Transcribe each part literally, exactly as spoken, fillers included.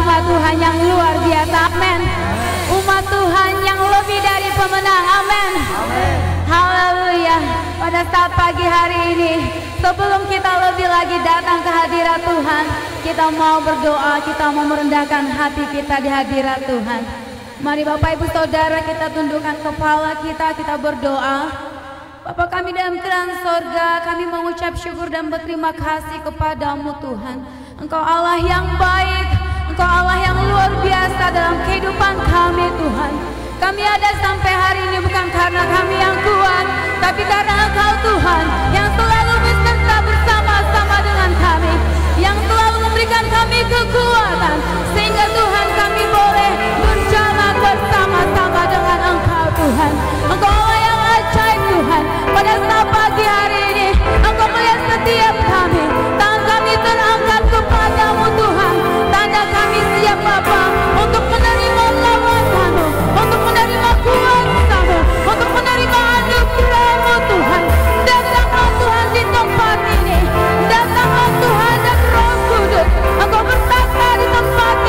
umat Tuhan yang luar biasa, amin. Umat Tuhan yang lebih dari pemenang, amin. Haleluya. Pada saat pagi hari ini, sebelum kita lebih lagi datang ke hadirat Tuhan, kita mau berdoa, kita mau merendahkan hati kita di hadirat Tuhan. Mari Bapak Ibu Saudara, kita tundukkan kepala kita, kita berdoa. Bapa kami dalam kerajaan sorga, kami mengucap syukur dan berterima kasih kepadamu Tuhan. Engkau Allah yang baik, Engkau Allah yang luar biasa dalam kehidupan kami Tuhan. Kami ada sampai hari ini bukan karena kami yang kuat, tapi karena Engkau Tuhan yang selalu beserta bersama-sama dengan kami, yang selalu memberikan kami kekuatan, sehingga Tuhan kami boleh berjalan bersama-sama dengan Engkau Tuhan. Engkau Allah yang ajaib Tuhan. Pada saat pagi hari ini Engkau melihat setiap kami, tangan kami terangkat kepadamu Tuhan. Tanda kami siap Bapa untuk menerima lawatanmu, untuk menerima kuasa-Mu, untuk menerima anugerah-Mu Tuhan. Datanglah Tuhan di tempat ini, datanglah Tuhan dan Roh Kudus, Engkau bertata di tempat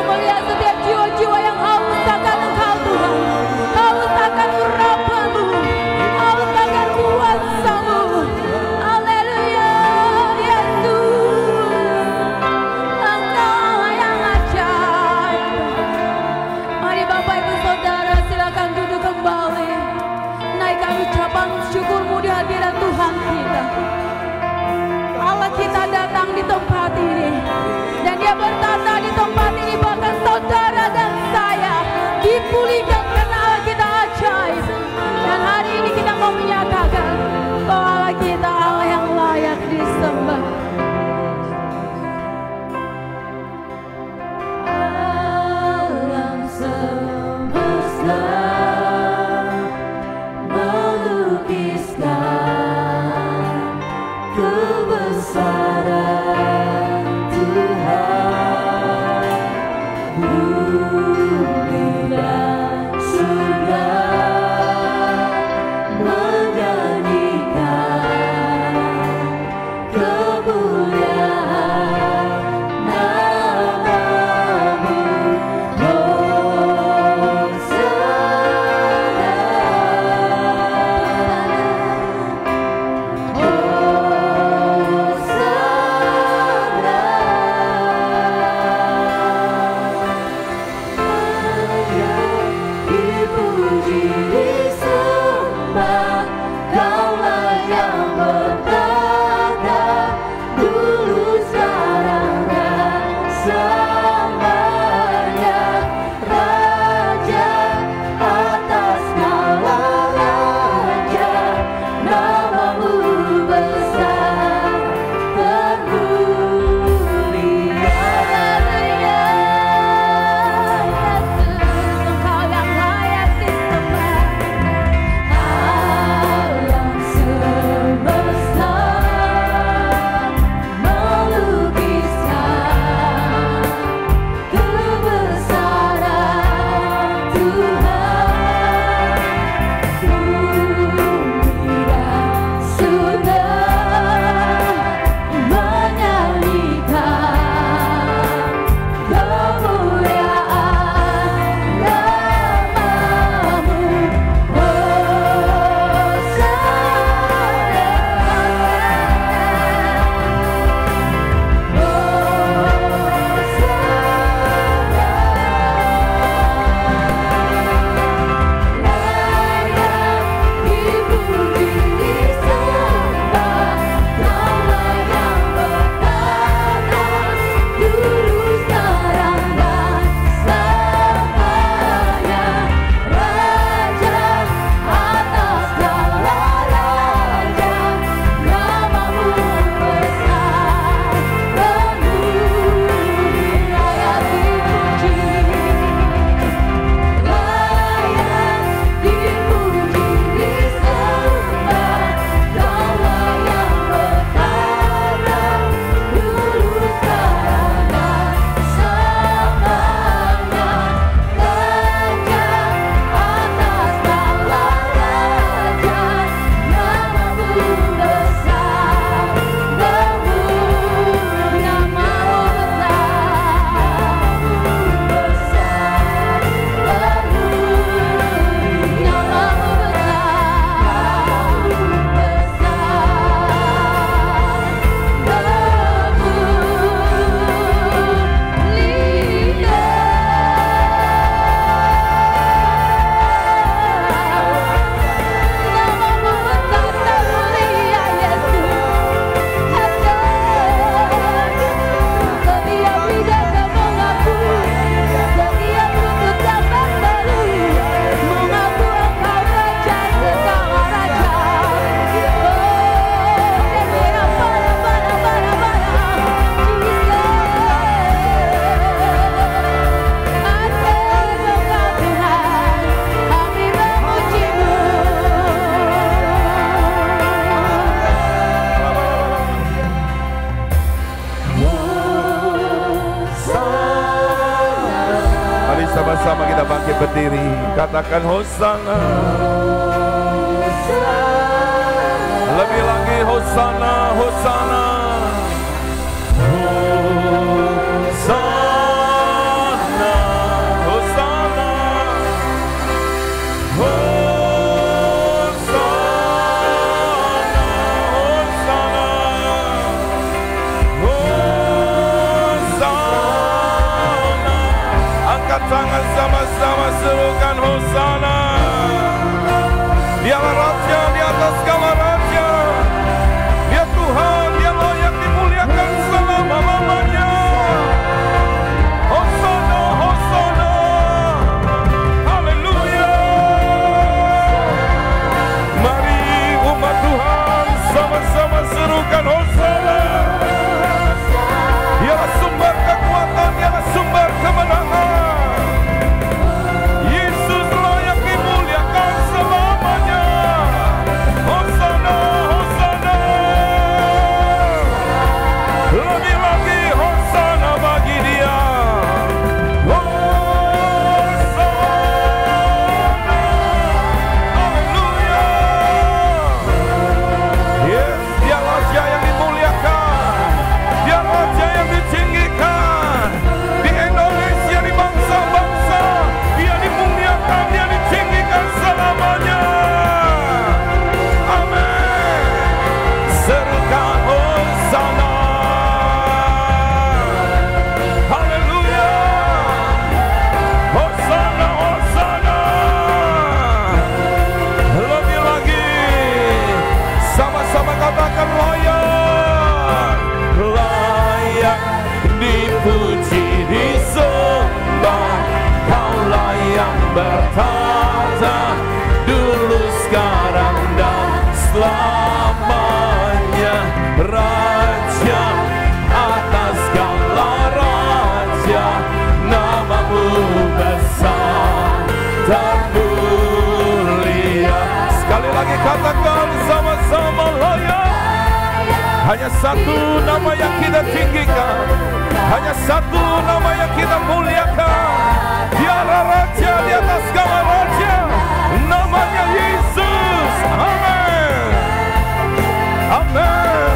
Kau melihat setiap jiwa-jiwa yang haus akan Engkau Tuhan, haus akan urapan-Mu, haus akan kuasa-Mu. Haleluya, Yesus, Engkau yang ajaib. Mari Bapak Ibu Saudara silakan duduk kembali. Naikkan ucapan syukur-Mu di hadirat Tuhan kita. Allah kita datang di tempat ini, dan Dia bertata di tempat ini. Bahkan saudara dan saya dipulihkan karena Allah kita ajaib. Dan hari ini kita mau menyatakan bahwa Allah kita Allah yang layak disembah. Alam semesta melukiskan kebesaran Tuhan, bumi dan surga menyanyikan kemuliaan nama-Mu. Dipuji, disembah, Kaulah yang bertata dulu, sekarang, dan selamanya. Raja atas segala raja, nama-Mu besar termulia. Engkau yang layak disembah. Alam semesta melukiskan kebesaran Tuhan, bumi dan surga menyanyikan kemuliaan nama-Mu. Sama-sama kita bangkit berdiri, katakan Hosana. Lebih lagi Hosana, Hosana, Hosana. pasangan sama-sama serukan Hosana. Dialah Raja di atas segala raja. Dia Tuhan, Dia layak dimuliakan selama-lamanya. Hosana, Hosana. Haleluya. Mari umat Tuhan sama-sama serukan Hosana. Dialah sumber kekuatan, Dialah sumber kemenangan. Yesus layak dimuliakan selamanya. Hosana, Hosana. Lebih lagi Hosana bagi Dia. Hosana. Haleluya. Yes, Dia Raja yang dimuliakan. Dia Raja yang ditinggikan. Di Indonesia, di bangsa-bangsa, Dia dimuliakan, Dia ditinggikan selamanya. Amin. Serukan Hosana. Haleluya. Hosana, Hosana. Lebih lagi, sama-sama katakan layak. Layak dipuji, disembah. Kaulah yang bertata dulu, sekarang, dan selamanya. Raja atas segala raja, namamu besar termulia. Sekali lagi katakan sama-sama layak. Hanya satu nama yang kita tinggikan, hanya satu nama yang kita muliakan. Dialah Raja di atas segala raja, namanya Yesus. Amin. Amin.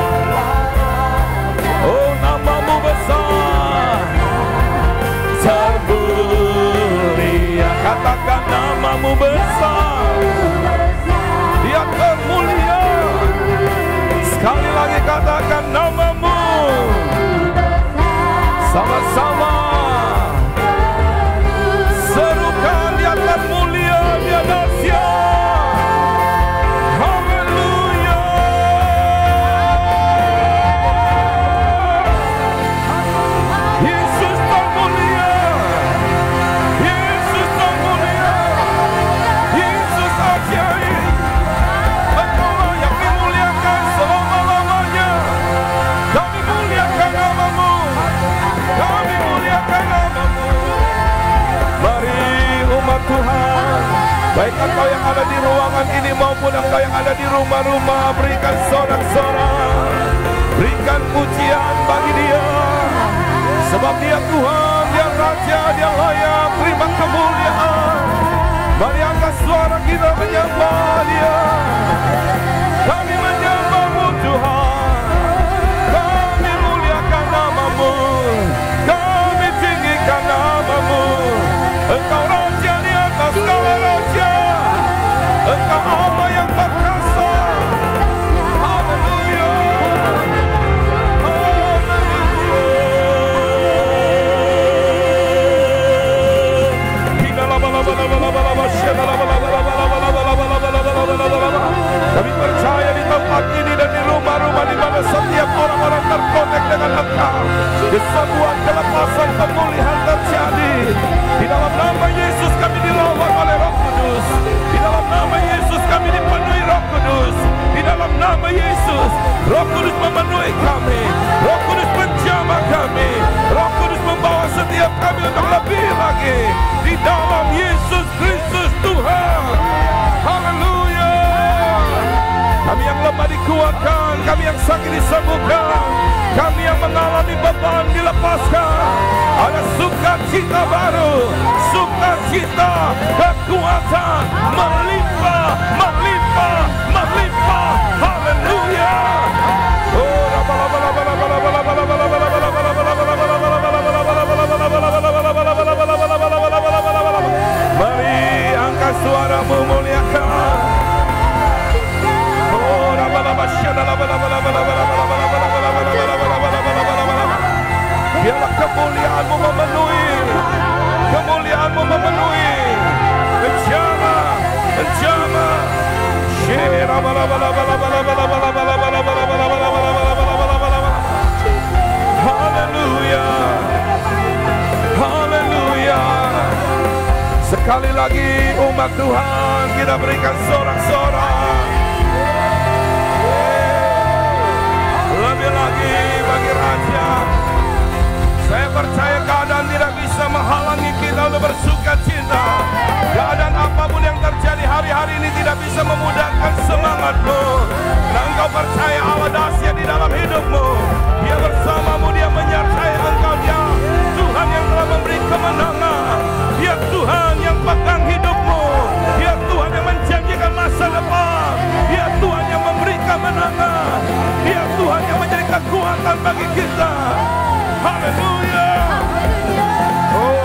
Oh, namamu besar termulia. Katakan namamu besar, Dia termulia. Sekali lagi katakan namamu. Sama-sama serukan, Dia termulia, Dia dahsyat. Haleluya. Yesus termulia. Yesus termulia. Yesus ajaib. Engkau yang dimuliakan selama-lamanya. Kami muliakan namamu. Kami muliakan namamu. Mari umat Tuhan, baik engkau yang ada di ruangan ini maupun engkau yang ada di rumah-rumah, berikan sorak-sorak, berikan pujian bagi Dia. Sebab Dia Tuhan, Dia Raja, Dia layak terima kemuliaan. Mari angkat suara kita menyembah Dia. Kami menyembah-Mu Tuhan. Kami muliakan namamu. Kami tinggikan namamu. Engkau Raja di atas segala raja. Engkau Allah yang perkasa. Haleluya. Kami percaya di tempat ini dan di rumah-rumah di mana setiap orang-orang terkonek dengan Engkau, kesembuhan, kelepasan, pemulihan terjadi. Di dalam nama Yesus kami dilawan oleh Roh Kudus. Di dalam nama Yesus kami dipenuhi Roh Kudus. Di dalam nama Yesus, Roh Kudus memenuhi kami. Roh Kudus menjamah kami. Roh Kudus membawa setiap kami untuk lebih lagi. Di dalam Yesus Kristus Tuhan. Haleluya. Kami yang lemah dikuatkan, kami yang sakit disembuhkan, kami yang mengalami beban dilepaskan. Ada sukacita baru, sukacita, kekuatan melimpah, melimpah, melimpah. Haleluya. Oh, mari angkat suaramu muliakan. Biarlah kemuliaan-Mu memenuhi, Haleluya. Haleluya. Sekali lagi umat Tuhan, kita berikan sorak-sorak. Lebih lagi bagi Raja. Saya percaya keadaan tidak bisa menghalangi kita untuk bersuka cita. Keadaan apapun yang terjadi hari-hari ini tidak bisa memudahkan semangatmu. Dan engkau percaya Allah dahsyat di dalam hidupmu. Dia bersamamu, Dia menyertai engkau. Dia Tuhan yang telah memberi kemenangan. Dia Tuhan yang pegang hidupmu. Dia Tuhan yang menjanjikan masa depan. Dia Tuhan yang memberi kemenangan. Dia Tuhan yang menjadi kekuatan bagi kita. Haleluya. Oh,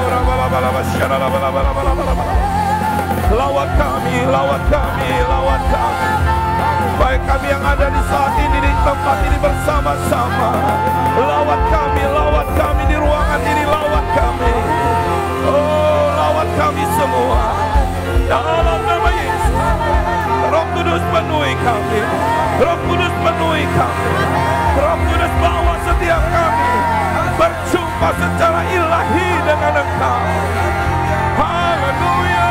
lawat kami, lawat kami, lawat kami. Baik kami yang ada di saat ini, di tempat ini bersama-sama. Lawat kami, lawat kami di ruangan ini, lawat kami. Oh, lawat kami semua. Dalam nama Yesus. Roh Kudus penuhi kami. Roh Kudus penuhi kami. Roh Kudus bawa setiap kami berjumpa secara ilahi dengan Engkau. Haleluya.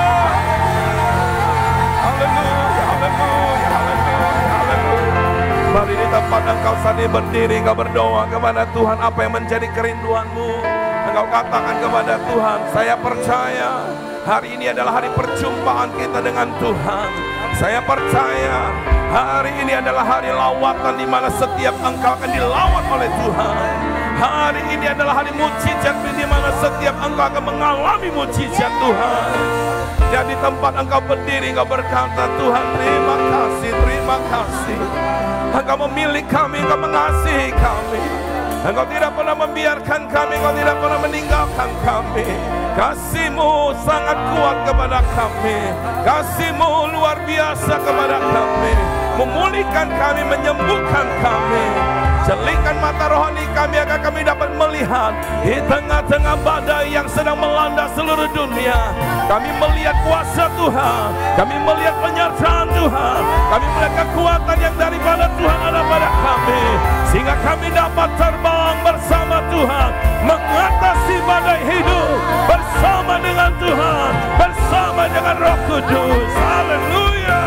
Haleluya, haleluya, haleluya, haleluya. Mari di tempat Engkau saat ini berdiri, Engkau berdoa kepada Tuhan apa yang menjadi kerinduanmu. Engkau katakan kepada Tuhan, saya percaya hari ini adalah hari perjumpaan kita dengan Tuhan. Saya percaya hari ini adalah hari lawatan di mana setiap engkau akan dilawat oleh Tuhan. Hari ini adalah hari mujizat di mana setiap engkau akan mengalami mujizat Tuhan. Dan di tempat engkau berdiri, engkau berkata, Tuhan terima kasih, terima kasih. Engkau memilih kami, engkau mengasihi kami. Engkau tidak pernah membiarkan kami, Engkau tidak pernah meninggalkan kami. Kasih-Mu sangat kuat kepada kami. Kasih-Mu luar biasa kepada kami. Memulihkan kami, menyembuhkan kami. Jelikan mata rohani kami agar kami dapat melihat di tengah-tengah badai yang sedang melanda seluruh dunia. Kami melihat kuasa Tuhan, kami melihat penyertaan Tuhan, kami melihat kekuatan yang daripada Tuhan ada pada kami, sehingga kami dapat terbang bersama Tuhan, mengatasi badai hidup bersama dengan Tuhan, bersama dengan Roh Kudus. Haleluya.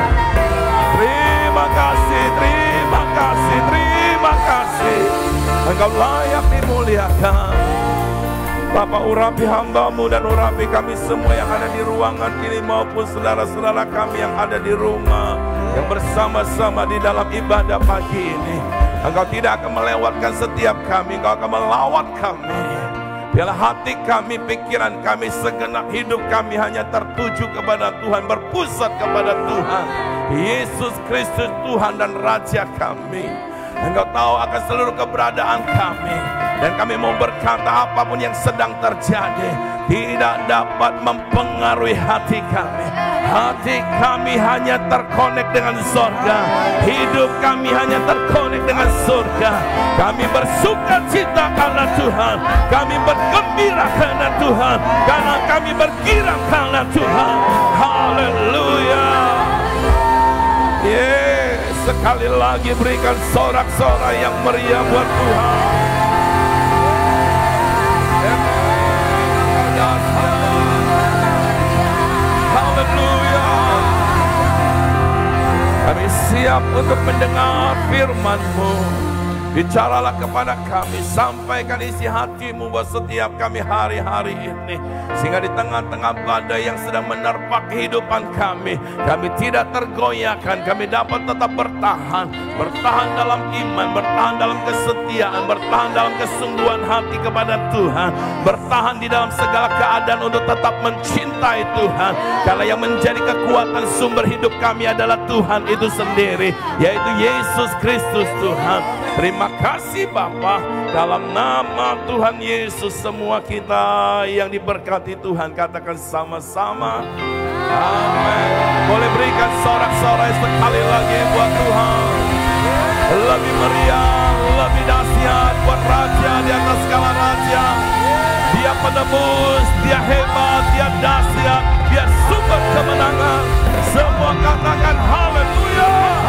Terima kasih, terima kasih, terima kasih. Engkau layak dimuliakan. Bapa, urapi hamba-Mu dan urapi kami semua yang ada di ruangan ini maupun saudara-saudara kami yang ada di rumah, yang bersama-sama di dalam ibadah pagi ini. Engkau tidak akan melewatkan setiap kami, Engkau akan melawat kami. Biarlah hati kami, pikiran kami, segenap hidup kami hanya tertuju kepada Tuhan, berpusat kepada Tuhan Yesus Kristus, Tuhan dan Raja kami. Engkau tahu akan seluruh keberadaan kami, dan kami mau berkata apapun yang sedang terjadi tidak dapat mempengaruhi hati kami. Hati kami hanya terkonek dengan surga. Hidup kami hanya terkonek dengan surga. Kami bersuka cita karena Tuhan. Kami bergembira karena Tuhan. Karena kami bergirang karena Tuhan. Haleluya. Yes, sekali lagi berikan sorak-sorai yang meriah buat Tuhan. Haleluya. Kami siap untuk mendengar firman-Mu. Bicaralah kepada kami, sampaikan isi hati-Mu buat setiap kami hari-hari ini, sehingga di tengah-tengah badai yang sedang menerpa kehidupan kami, kami tidak tergoyahkan, kami dapat tetap bertahan, bertahan dalam iman, bertahan dalam kesetiaan, bertahan dalam kesungguhan hati kepada Tuhan, bertahan di dalam segala keadaan untuk tetap mencintai Tuhan, karena yang menjadi kekuatan sumber hidup kami adalah Tuhan itu sendiri, yaitu Yesus Kristus Tuhan. Terima kasih Bapa, dalam nama Tuhan Yesus semua kita yang diberkati Tuhan katakan sama-sama amin. Boleh berikan sorak-sorai sekali lagi buat Tuhan. Lebih meriah, lebih dahsyat buat Raja di atas segala raja. Dia penebus, dia hebat, dia dahsyat, dia sumber kemenangan. Semua katakan haleluya.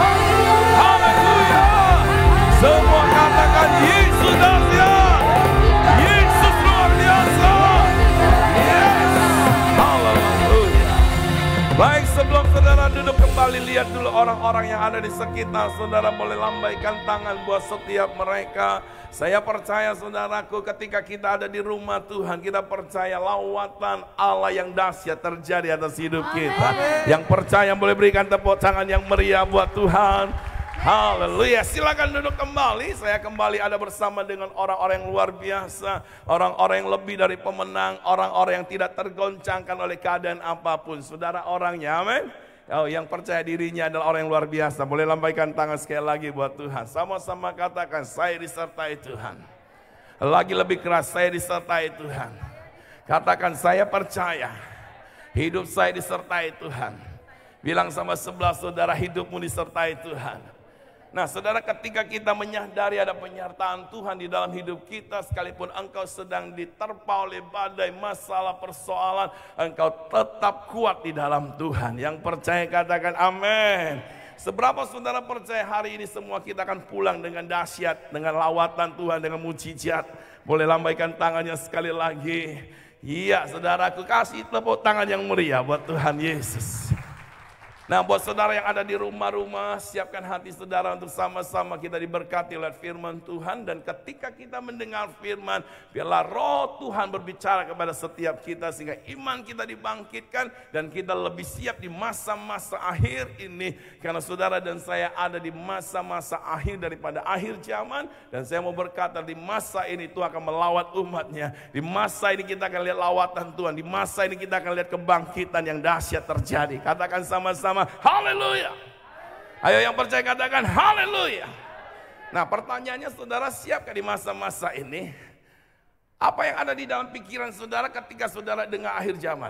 kembali lihat dulu orang-orang yang ada di sekitar. Saudara boleh lambaikan tangan buat setiap mereka. Saya percaya saudaraku, ketika kita ada di rumah Tuhan, kita percaya lawatan Allah yang dahsyat terjadi atas hidup kita. Amen. Yang percaya boleh berikan tepuk tangan yang meriah buat Tuhan. Haleluya. Silakan duduk kembali. Saya kembali ada bersama dengan orang-orang yang luar biasa, orang-orang yang lebih dari pemenang, orang-orang yang tidak tergoncangkan oleh keadaan apapun. Saudara orangnya, amin. Oh, yang percaya dirinya adalah orang yang luar biasa. Boleh lambaikan tangan sekali lagi buat Tuhan. Sama-sama katakan, saya disertai Tuhan. Lagi lebih keras, saya disertai Tuhan. Katakan, saya percaya hidup saya disertai Tuhan. Bilang sama sebelah saudara, hidupmu disertai Tuhan. Nah saudara, ketika kita menyadari ada penyertaan Tuhan di dalam hidup kita, sekalipun engkau sedang diterpa oleh badai masalah persoalan, engkau tetap kuat di dalam Tuhan. Yang percaya katakan amin. Seberapa saudara percaya hari ini semua kita akan pulang dengan dahsyat, dengan lawatan Tuhan, dengan mujizat. Boleh lambaikan tangannya sekali lagi. Iya saudaraku, kasih tepuk tangan yang meriah buat Tuhan Yesus. Nah buat saudara yang ada di rumah-rumah, siapkan hati saudara untuk sama-sama kita diberkati oleh firman Tuhan. Dan ketika kita mendengar firman, biarlah roh Tuhan berbicara kepada setiap kita sehingga iman kita dibangkitkan dan kita lebih siap di masa-masa akhir ini. Karena saudara dan saya ada di masa-masa akhir daripada akhir zaman. Dan saya mau berkata, di masa ini Tuhan akan melawat umatnya. Di masa ini kita akan lihat lawatan Tuhan. Di masa ini kita akan lihat kebangkitan yang dahsyat terjadi. Katakan sama-sama, haleluya. Ayo yang percaya katakan haleluya. Nah pertanyaannya, saudara siapkah di masa-masa ini? Apa yang ada di dalam pikiran saudara ketika saudara dengar akhir zaman?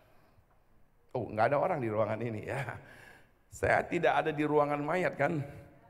Oh, nggak ada orang di ruangan ini ya. Saya tidak ada di ruangan mayat kan?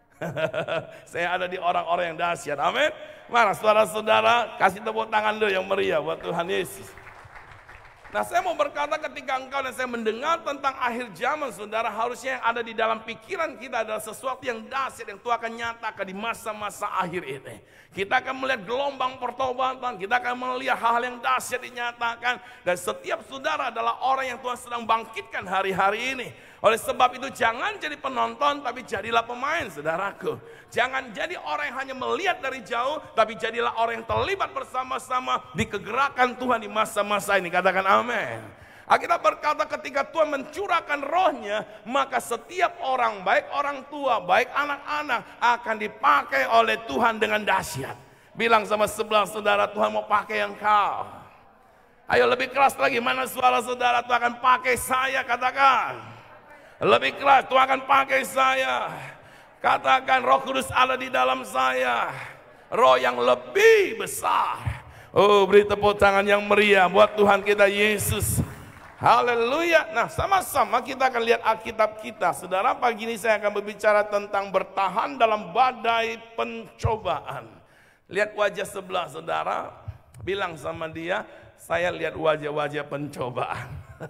Saya ada di orang-orang yang dahsyat. Amin. Mana saudara-saudara, kasih tepuk tangan dulu yang meriah buat Tuhan Yesus. Nah saya mau berkata, ketika engkau dan saya mendengar tentang akhir zaman, saudara, harusnya yang ada di dalam pikiran kita adalah sesuatu yang dahsyat yang Tuhan akan nyatakan di masa-masa akhir ini. Kita akan melihat gelombang pertobatan, kita akan melihat hal-hal yang dahsyat dinyatakan. Dan setiap saudara adalah orang yang Tuhan sedang bangkitkan hari-hari ini. Oleh sebab itu jangan jadi penonton, tapi jadilah pemain saudaraku. Jangan jadi orang yang hanya melihat dari jauh, tapi jadilah orang yang terlibat bersama-sama di kegerakan Tuhan di masa-masa ini. Katakan amin. Alkitab berkata ketika Tuhan mencurahkan rohnya, maka setiap orang, baik orang tua, baik anak-anak, akan dipakai oleh Tuhan dengan dahsyat. Bilang sama sebelah saudara, Tuhan mau pakai engkau. Ayo lebih keras lagi, mana suara saudara, Tuhan akan pakai saya, katakan. Lebih keras, Tuhan akan pakai saya. Katakan, Roh Kudus ada di dalam saya. Roh yang lebih besar. Oh, beri tepuk tangan yang meriah buat Tuhan kita Yesus. Haleluya. Nah sama-sama kita akan lihat Alkitab kita. Saudara, pagi ini saya akan berbicara tentang bertahan dalam badai pencobaan. Lihat wajah sebelah saudara. Bilang sama dia, saya lihat wajah-wajah pencobaan.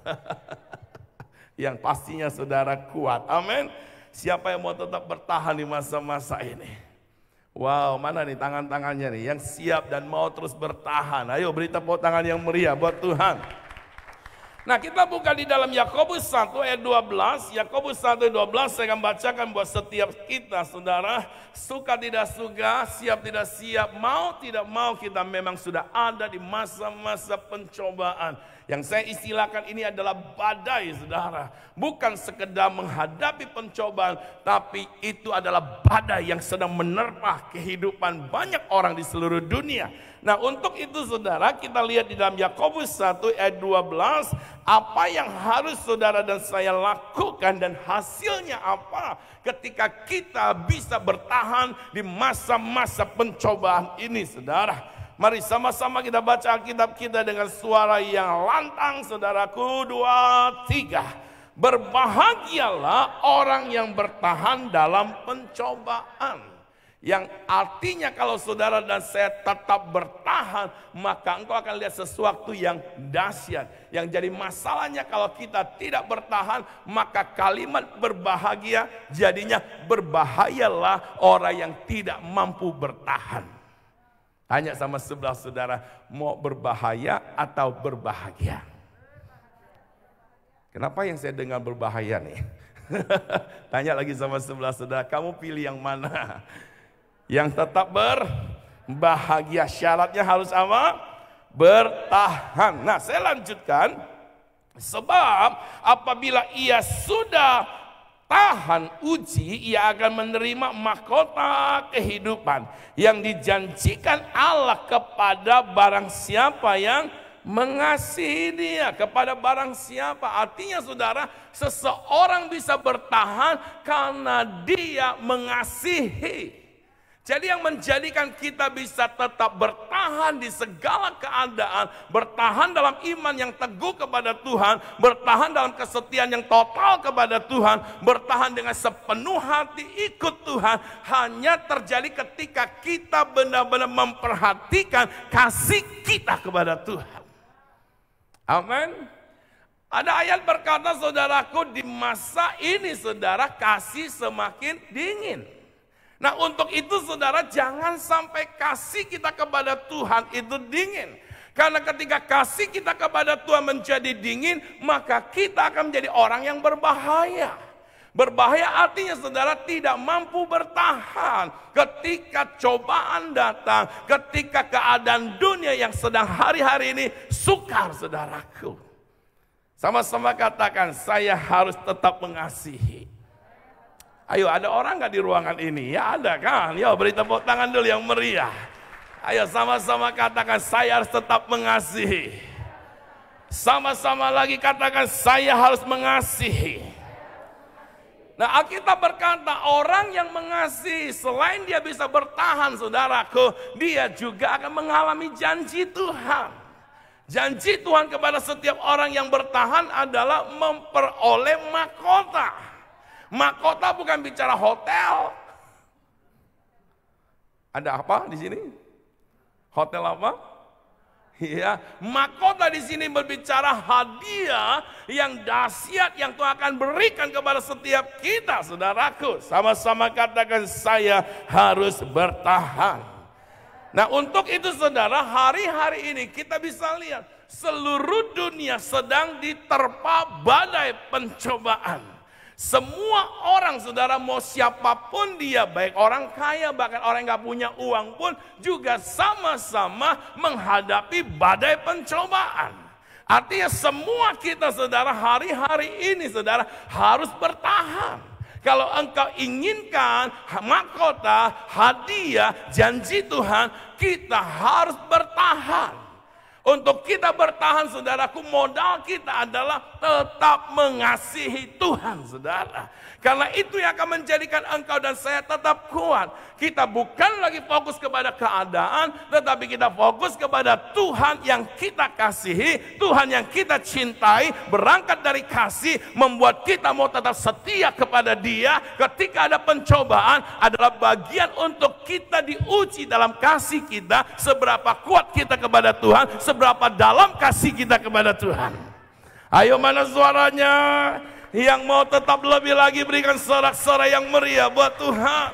Yang pastinya saudara kuat, amin. Siapa yang mau tetap bertahan di masa-masa ini? Wow, mana nih tangan-tangannya nih yang siap dan mau terus bertahan? Ayo beri tepuk tangan yang meriah buat Tuhan. Nah kita buka di dalam Yakobus satu ayat dua belas. Yakobus satu ayat dua belas saya akan bacakan buat setiap kita saudara. Suka tidak suka, siap tidak siap, mau tidak mau, kita memang sudah ada di masa-masa pencobaan. Yang saya istilahkan ini adalah badai saudara. Bukan sekedar menghadapi pencobaan, tapi itu adalah badai yang sedang menerpa kehidupan banyak orang di seluruh dunia. Nah untuk itu saudara, kita lihat di dalam Yakobus satu ayat dua belas. Apa yang harus saudara dan saya lakukan dan hasilnya apa ketika kita bisa bertahan di masa-masa pencobaan ini saudara. Mari sama-sama kita baca Alkitab kita dengan suara yang lantang saudaraku. Dua, tiga. Berbahagialah orang yang bertahan dalam pencobaan. Yang artinya kalau saudara dan saya tetap bertahan, maka engkau akan lihat sesuatu yang dahsyat. Yang jadi masalahnya kalau kita tidak bertahan, maka kalimat berbahagia jadinya berbahayalah orang yang tidak mampu bertahan. Tanya sama sebelah saudara, mau berbahaya atau berbahagia? Kenapa yang saya dengar berbahaya nih? Tanya lagi sama sebelah saudara, kamu pilih yang mana? Yang tetap berbahagia, syaratnya harus apa? Bertahan. Nah, saya lanjutkan. Sebab apabila ia sudah tahan uji, ia akan menerima mahkota kehidupan yang dijanjikan Allah kepada barang siapa yang mengasihi dia. Kepada barang siapa, artinya saudara, seseorang bisa bertahan karena dia mengasihi. Jadi yang menjadikan kita bisa tetap bertahan di segala keadaan, bertahan dalam iman yang teguh kepada Tuhan, bertahan dalam kesetiaan yang total kepada Tuhan, bertahan dengan sepenuh hati ikut Tuhan, hanya terjadi ketika kita benar-benar memperhatikan kasih kita kepada Tuhan. Amin. Ada ayat berkata, saudaraku, di masa ini saudara kasih semakin dingin. Nah, untuk itu saudara, jangan sampai kasih kita kepada Tuhan itu dingin. Karena ketika kasih kita kepada Tuhan menjadi dingin, maka kita akan menjadi orang yang berbahaya. Berbahaya artinya saudara tidak mampu bertahan ketika cobaan datang, ketika keadaan dunia yang sedang hari-hari ini sukar, saudaraku. Sama-sama katakan, saya harus tetap mengasihi. Ayo, ada orang nggak di ruangan ini? Ya ada kan? Yo, beri tepuk tangan dulu yang meriah. Ayo sama-sama katakan, saya harus tetap mengasihi. Sama-sama lagi katakan, saya harus mengasihi. Nah, Alkitab berkata, orang yang mengasihi, selain dia bisa bertahan, saudaraku, dia juga akan mengalami janji Tuhan. Janji Tuhan kepada setiap orang yang bertahan adalah memperoleh mahkota. Mahkota bukan bicara hotel. Ada apa di sini? Hotel apa? Iya, mahkota di sini berbicara hadiah yang dahsyat yang Tuhan akan berikan kepada setiap kita, saudaraku. Sama-sama katakan, saya harus bertahan. Nah, untuk itu saudara, hari-hari ini kita bisa lihat seluruh dunia sedang diterpa badai pencobaan. Semua orang saudara, mau siapapun dia, baik orang kaya bahkan orang yang gak punya uang pun juga sama-sama menghadapi badai pencobaan. Artinya semua kita saudara hari-hari ini saudara harus bertahan. Kalau engkau inginkan mahkota, hadiah, janji Tuhan, kita harus bertahan. Untuk kita bertahan saudaraku, modal kita adalah tetap mengasihi Tuhan, saudara. Karena itu yang akan menjadikan engkau dan saya tetap kuat. Kita bukan lagi fokus kepada keadaan, tetapi kita fokus kepada Tuhan yang kita kasihi, Tuhan yang kita cintai. Berangkat dari kasih, membuat kita mau tetap setia kepada Dia. Ketika ada pencobaan, adalah bagian untuk kita diuji dalam kasih kita. Seberapa kuat kita kepada Tuhan, seberapa dalam kasih kita kepada Tuhan. Ayo, mana suaranya yang mau tetap lebih lagi? Berikan sorak-sorai yang meriah buat Tuhan.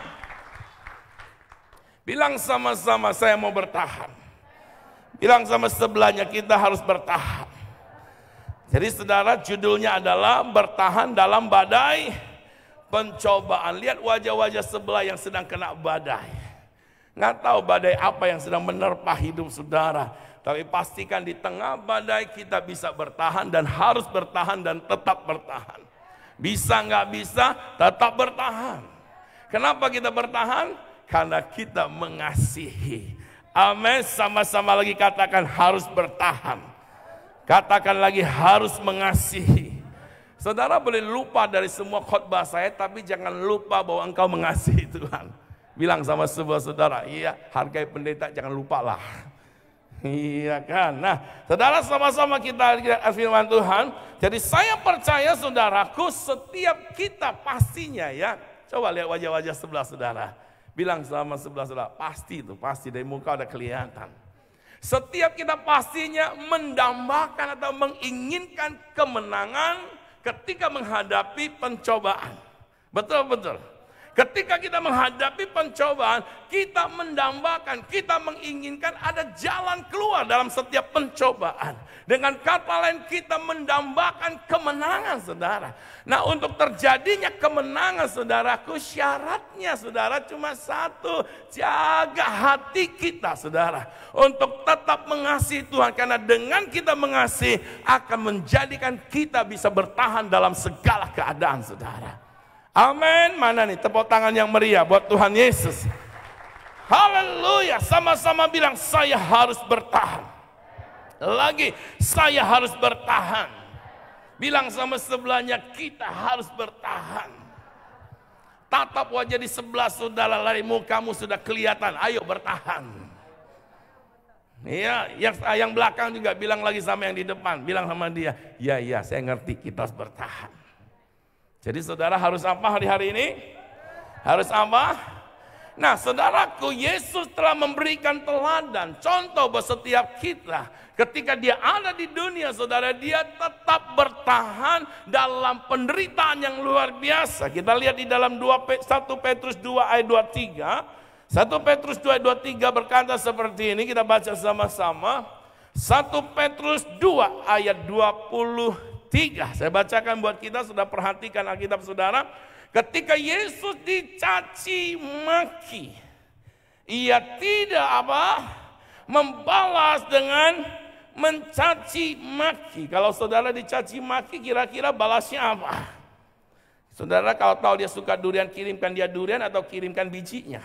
Bilang sama-sama, saya mau bertahan. Bilang sama sebelahnya, kita harus bertahan. Jadi saudara, judulnya adalah bertahan dalam badai pencobaan. Lihat wajah-wajah sebelah yang sedang kena badai. Nggak tahu badai apa yang sedang menerpa hidup saudara. Tapi pastikan di tengah badai kita bisa bertahan dan harus bertahan dan tetap bertahan. Bisa nggak bisa, tetap bertahan. Kenapa kita bertahan? Karena kita mengasihi. Amin. Sama-sama lagi katakan, harus bertahan. Katakan lagi, harus mengasihi. Saudara boleh lupa dari semua khotbah saya, tapi jangan lupa bahwa engkau mengasihi Tuhan. Bilang sama sebuah saudara, iya, hargai pendeta, jangan lupa lah. Iya kan. Nah, saudara, sama-sama kita lihat firman Tuhan. Jadi saya percaya saudaraku, setiap kita pastinya ya. Coba lihat wajah-wajah sebelah saudara. Bilang sama sebelah saudara, pasti itu, pasti dari muka udah kelihatan. Setiap kita pastinya mendambakan atau menginginkan kemenangan ketika menghadapi pencobaan. Betul-betul. Ketika kita menghadapi pencobaan, kita mendambakan, kita menginginkan ada jalan keluar dalam setiap pencobaan. Dengan kata lain, kita mendambakan kemenangan, saudara. Nah, untuk terjadinya kemenangan, saudaraku, syaratnya, saudara, cuma satu. Jaga hati kita, saudara, untuk tetap mengasihi Tuhan. Karena dengan kita mengasihi, akan menjadikan kita bisa bertahan dalam segala keadaan, saudara. Amin. Mana nih tepuk tangan yang meriah buat Tuhan Yesus. Haleluya. Sama-sama bilang, saya harus bertahan. Lagi, saya harus bertahan. Bilang sama sebelahnya, kita harus bertahan. Tatap wajah di sebelah saudara, dari mukamu sudah kelihatan. Ayo bertahan. Iya, yang, yang belakang juga bilang lagi sama yang di depan. Bilang sama dia, ya ya saya ngerti, kita harus bertahan. Jadi saudara harus apa hari-hari ini? Harus apa? Nah, saudaraku, Yesus telah memberikan teladan, contoh buat setiap kita. Ketika dia ada di dunia, saudara, dia tetap bertahan dalam penderitaan yang luar biasa. Kita lihat di dalam satu Petrus dua ayat dua puluh tiga. satu Petrus dua ayat dua puluh tiga berkata seperti ini, kita baca sama-sama. satu Petrus dua ayat dua puluh tiga. Saya bacakan buat kita, sudah perhatikan Alkitab saudara. Ketika Yesus dicaci maki, ia tidak apa? Membalas dengan mencaci maki. Kalau saudara dicaci maki, kira-kira balasnya apa? Saudara kalau tahu dia suka durian, kirimkan dia durian atau kirimkan bijinya?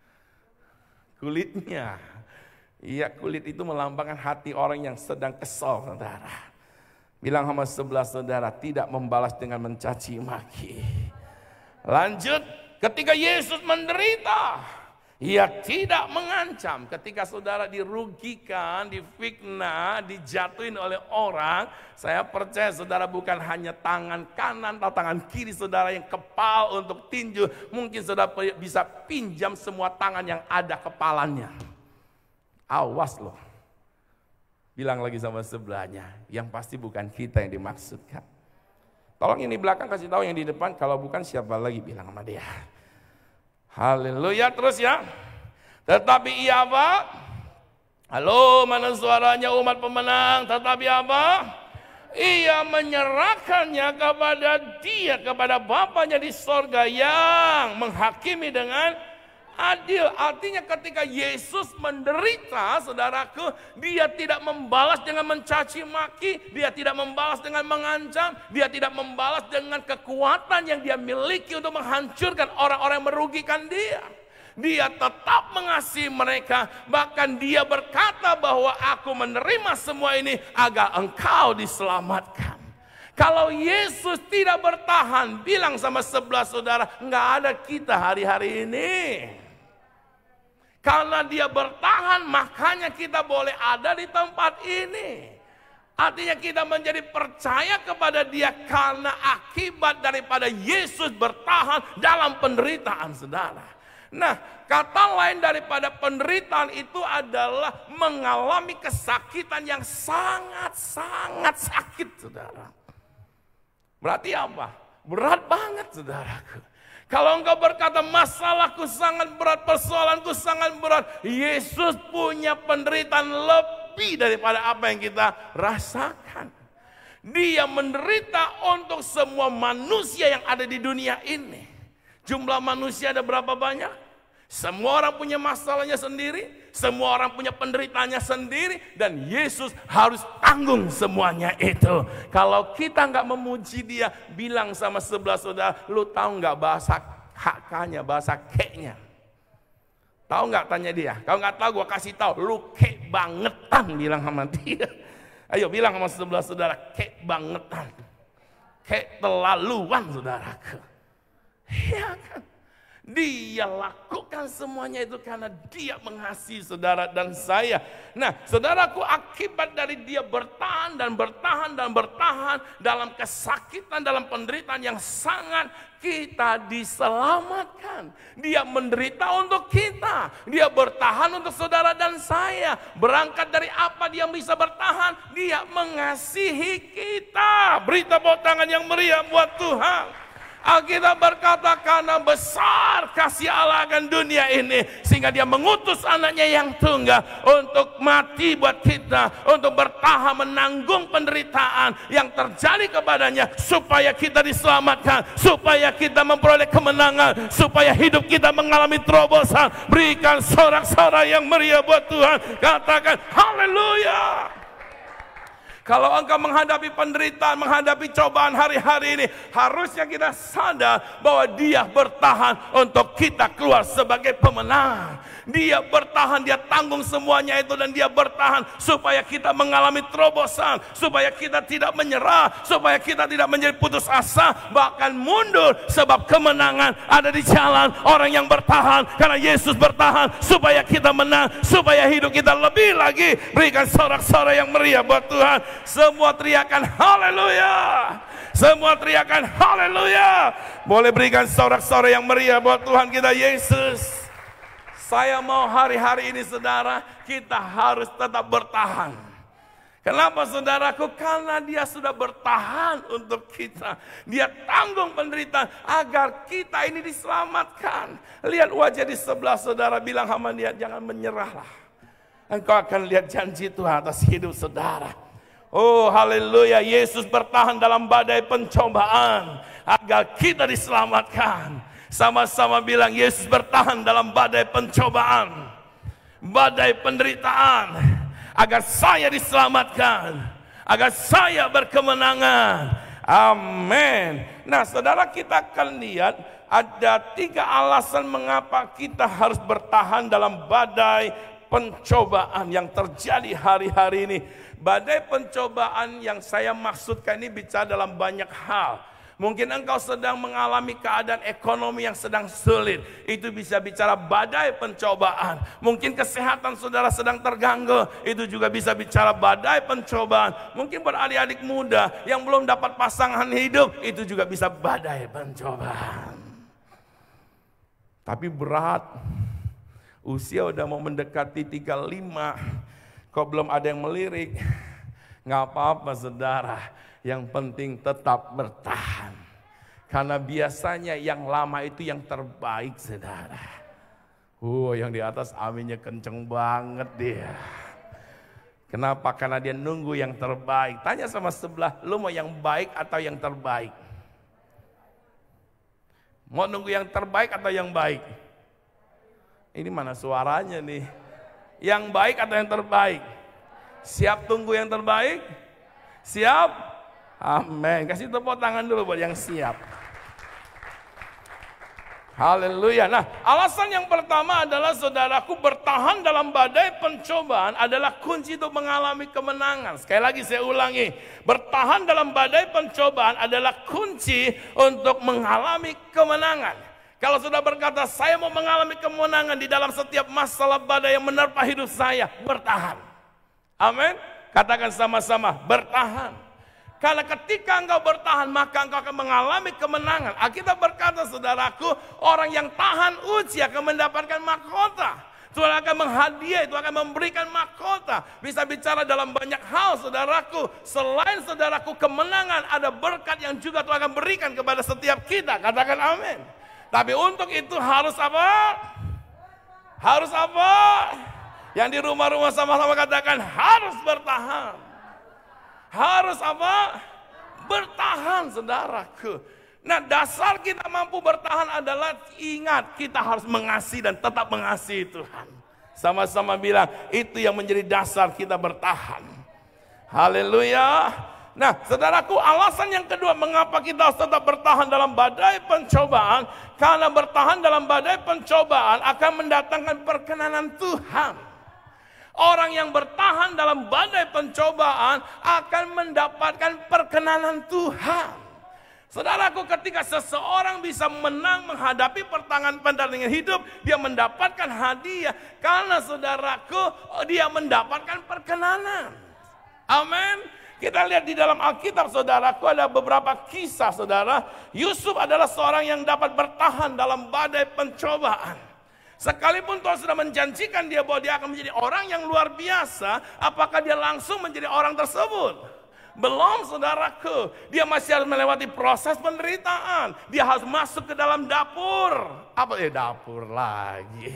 Kulitnya. Iya, kulit itu melambangkan hati orang yang sedang kesal, saudara. Bilang sama sebelah saudara, tidak membalas dengan mencaci maki. Lanjut, ketika Yesus menderita, ia tidak mengancam. Ketika saudara dirugikan, difitnah, dijatuhin oleh orang, saya percaya saudara bukan hanya tangan kanan atau tangan kiri saudara yang kepal untuk tinju. Mungkin saudara bisa pinjam semua tangan yang ada kepalanya. Awas loh. Bilang lagi sama sebelahnya, yang pasti bukan kita yang dimaksudkan. Tolong ini belakang kasih tahu yang di depan, kalau bukan siapa lagi, bilang sama dia. Haleluya, terus ya. Tetapi ia apa? Halo, mana suaranya umat pemenang? Tetapi apa? Ia menyerahkannya kepada dia, kepada Bapanya di sorga yang menghakimi dengan adil. Artinya ketika Yesus menderita, saudaraku, dia tidak membalas dengan mencaci maki, dia tidak membalas dengan mengancam, dia tidak membalas dengan kekuatan yang dia miliki untuk menghancurkan orang-orang yang merugikan dia. Dia tetap mengasihi mereka, bahkan dia berkata bahwa aku menerima semua ini agar engkau diselamatkan. Kalau Yesus tidak bertahan, bilang sama sebelah saudara, enggak ada kita hari-hari ini. Karena dia bertahan, makanya kita boleh ada di tempat ini. Artinya kita menjadi percaya kepada dia karena akibat daripada Yesus bertahan dalam penderitaan, saudara. Nah, kata lain daripada penderitaan itu adalah mengalami kesakitan yang sangat-sangat sakit, saudara. Berarti apa? Berat banget, saudaraku. Kalau engkau berkata masalahku sangat berat, persoalanku sangat berat, Yesus punya penderitaan lebih daripada apa yang kita rasakan. Dia menderita untuk semua manusia yang ada di dunia ini. Jumlah manusia ada berapa banyak? Semua orang punya masalahnya sendiri, semua orang punya penderitaannya sendiri, dan Yesus harus tanggung semuanya itu. Kalau kita nggak memuji dia, bilang sama sebelah saudara, lu tahu nggak bahasa hakanya, bahasa keknya? Tahu nggak, tanya dia. Kalau nggak tahu, gua kasih tahu, lu kek bangetan, bilang sama dia. Ayo bilang sama sebelah saudara, kek bangetan, kek terlaluan, saudaraku. Iya kan? Dia lakukan semuanya itu karena dia mengasihi saudara dan saya. Nah, saudaraku, akibat dari dia bertahan dan bertahan dan bertahan dalam kesakitan, dalam penderitaan yang sangat, kita diselamatkan. Dia menderita untuk kita, dia bertahan untuk saudara dan saya. Berangkat dari apa dia bisa bertahan? Dia mengasihi kita. Beri tepuk tangan yang meriah buat Tuhan. Alkitab berkata karena besar kasih Allah akan dunia ini sehingga dia mengutus anaknya yang tunggal untuk mati buat kita, untuk bertahan menanggung penderitaan yang terjadi kepadanya supaya kita diselamatkan, supaya kita memperoleh kemenangan, supaya hidup kita mengalami terobosan. Berikan sorak-sorai yang meriah buat Tuhan, katakan haleluya. Kalau engkau menghadapi penderitaan, menghadapi cobaan hari-hari ini, harusnya kita sadar bahwa Dia bertahan untuk kita keluar sebagai pemenang. Dia bertahan, Dia tanggung semuanya itu, dan Dia bertahan supaya kita mengalami terobosan, supaya kita tidak menyerah, supaya kita tidak menjadi putus asa, bahkan mundur, sebab kemenangan ada di jalan orang yang bertahan, karena Yesus bertahan supaya kita menang, supaya hidup kita lebih lagi. Berikan sorak-sorai yang meriah buat Tuhan. Semua teriakan haleluya. Semua teriakan haleluya. Boleh berikan sorak-sorai yang meriah buat Tuhan kita Yesus. Saya mau hari-hari ini saudara, kita harus tetap bertahan. Kenapa saudaraku? Karena Dia sudah bertahan untuk kita. Dia tanggung penderitaan agar kita ini diselamatkan. Lihat wajah di sebelah saudara, bilang sama dia, jangan menyerahlah. Engkau akan lihat janji Tuhan atas hidup saudara. Oh haleluya, Yesus bertahan dalam badai pencobaan agar kita diselamatkan. Sama-sama bilang, Yesus bertahan dalam badai pencobaan, badai penderitaan, agar saya diselamatkan, agar saya berkemenangan. Amin. Nah saudara, kita akan lihat ada tiga alasan mengapa kita harus bertahan dalam badai pencobaan yang terjadi hari-hari ini. Badai pencobaan yang saya maksudkan ini bicara dalam banyak hal. Mungkin engkau sedang mengalami keadaan ekonomi yang sedang sulit. Itu bisa bicara badai pencobaan. Mungkin kesehatan saudara sedang terganggu. Itu juga bisa bicara badai pencobaan. Mungkin beradik-adik muda yang belum dapat pasangan hidup. Itu juga bisa badai pencobaan. Tapi berat. Usia udah mau mendekati tiga puluh lima. Kok belum ada yang melirik? Nggak apa-apa saudara. Yang penting tetap bertahan. Karena biasanya yang lama itu yang terbaik saudara. Uh, yang di atas aminnya kenceng banget dia. Kenapa? Karena dia nunggu yang terbaik. Tanya sama sebelah, lu mau yang baik atau yang terbaik? Mau nunggu yang terbaik atau yang baik? Ini mana suaranya nih? Yang baik atau yang terbaik? Siap tunggu yang terbaik? Siap? Amin. Kasih tepuk tangan dulu buat yang siap. Haleluya. Nah, alasan yang pertama adalah saudaraku, bertahan dalam badai pencobaan adalah kunci untuk mengalami kemenangan. Sekali lagi saya ulangi, bertahan dalam badai pencobaan adalah kunci untuk mengalami kemenangan. Kalau sudah berkata, saya mau mengalami kemenangan di dalam setiap masalah badai yang menerpa hidup saya, bertahan. Amin. Katakan sama-sama, bertahan. Karena ketika engkau bertahan, maka engkau akan mengalami kemenangan. Alkitab berkata, saudaraku, orang yang tahan uji akan mendapatkan mahkota. Tuhan akan menghadiah, Tuhan akan memberikan mahkota. Bisa bicara dalam banyak hal, saudaraku. Selain saudaraku kemenangan, ada berkat yang juga Tuhan akan berikan kepada setiap kita. Katakan amin. Tapi untuk itu harus apa? Harus apa? Yang di rumah-rumah sama-sama katakan, harus bertahan. Harus apa? Bertahan saudaraku. Nah dasar kita mampu bertahan adalah ingat kita harus mengasihi dan tetap mengasihi Tuhan. Sama-sama bilang itu yang menjadi dasar kita bertahan. Haleluya. Nah saudaraku, alasan yang kedua mengapa kita harus tetap bertahan dalam badai pencobaan. Karena bertahan dalam badai pencobaan akan mendatangkan perkenanan Tuhan. Orang yang bertahan dalam badai pencobaan akan mendapatkan perkenanan Tuhan. Saudaraku, ketika seseorang bisa menang menghadapi pertangan pertandingan hidup, dia mendapatkan hadiah. Karena saudaraku, dia mendapatkan perkenanan. Amin. Kita lihat di dalam Alkitab saudaraku, ada beberapa kisah saudara. Yusuf adalah seorang yang dapat bertahan dalam badai pencobaan. Sekalipun Tuhan sudah menjanjikan dia bahwa dia akan menjadi orang yang luar biasa, apakah dia langsung menjadi orang tersebut? Belum saudaraku, dia masih harus melewati proses penderitaan. Dia harus masuk ke dalam dapur. Apa ya dapur lagi?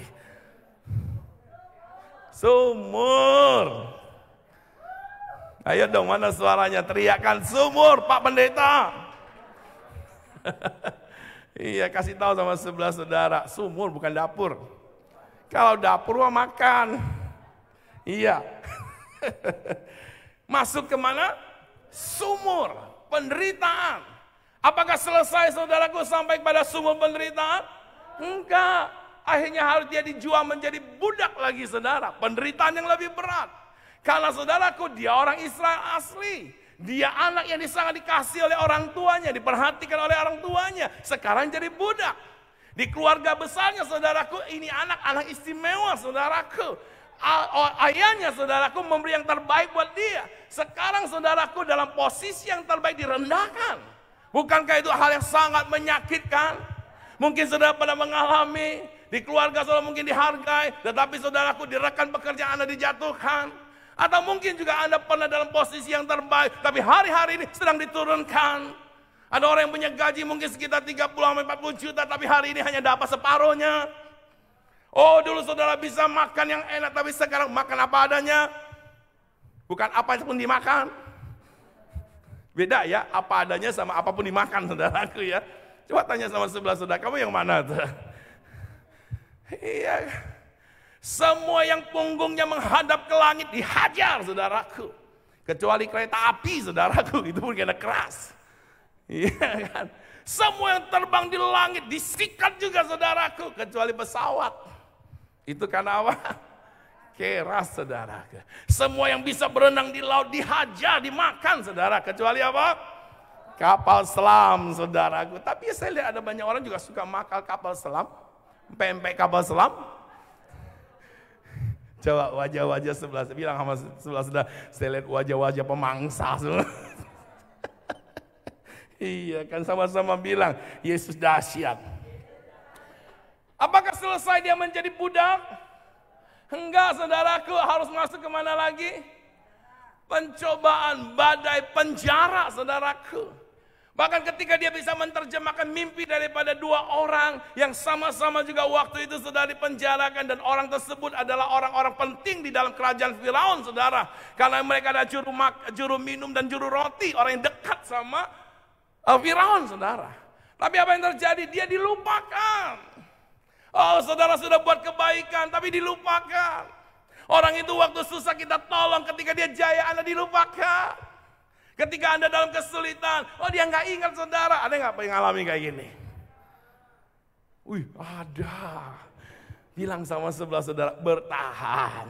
Sumur. Ayo dong, mana suaranya? Teriakan sumur, Pak Pendeta. Iya, kasih tahu sama sebelah saudara, sumur bukan dapur. Kalau dapur mah makan. Iya. Masuk ke mana? Sumur penderitaan. Apakah selesai saudaraku sampai pada sumur penderitaan? Enggak. Akhirnya harus dia dijual menjadi budak lagi saudara. Penderitaan yang lebih berat. Karena saudaraku dia orang Israel asli. Dia anak yang sangat dikasih oleh orang tuanya. Diperhatikan oleh orang tuanya. Sekarang jadi budak. Di keluarga besarnya saudaraku ini anak-anak istimewa saudaraku. Ayahnya saudaraku memberi yang terbaik buat dia. Sekarang saudaraku dalam posisi yang terbaik direndahkan. Bukankah itu hal yang sangat menyakitkan? Mungkin saudara pada mengalami, di keluarga saudara mungkin dihargai, tetapi saudaraku di rekan pekerjaan Anda dijatuhkan. Atau mungkin juga Anda pernah dalam posisi yang terbaik, tapi hari-hari ini sedang diturunkan. Ada orang yang punya gaji mungkin sekitar tiga puluh sampai empat puluh juta, tapi hari ini hanya dapat separuhnya. Oh dulu saudara bisa makan yang enak, tapi sekarang makan apa adanya. Bukan apa pun dimakan. Beda ya, apa adanya sama apapun dimakan saudaraku ya. Coba tanya sama sebelah saudara, kamu yang mana tuh? Iya. Semua yang punggungnya menghadap ke langit dihajar saudaraku. Kecuali kereta api saudaraku, itu pun kena keras. Iya kan. Semua yang terbang di langit disikat juga saudaraku, kecuali pesawat. Itu karena apa? Keras saudara. Semua yang bisa berenang di laut dihajar, dimakan saudara. Kecuali apa? Kapal selam saudaraku. Tapi saya lihat ada banyak orang juga suka makan kapal selam. Pempek kapal selam. Coba wajah-wajah sebelah, bilang sama sebelah saudara, saya lihat wajah-wajah pemangsa semua. Iya kan sama-sama bilang, Yesus dahsyat. Apakah selesai dia menjadi budak? Enggak saudaraku, harus masuk kemana lagi? Pencobaan, badai, penjara saudaraku. Bahkan ketika dia bisa menerjemahkan mimpi daripada dua orang yang sama-sama juga waktu itu sudah dipenjarakan, dan orang tersebut adalah orang-orang penting di dalam kerajaan Firaun saudara. Karena mereka ada juru, mak, juru minum dan juru roti, orang yang dekat sama uh, Firaun saudara. Tapi apa yang terjadi? Dia dilupakan. Oh saudara sudah buat kebaikan tapi dilupakan. Orang itu waktu susah kita tolong, ketika dia jaya Anda dilupakan. Ketika Anda dalam kesulitan, oh dia nggak ingat saudara. Ada nggak yang ngalami kayak gini? Wih ada. Bilang sama sebelah saudara, bertahan.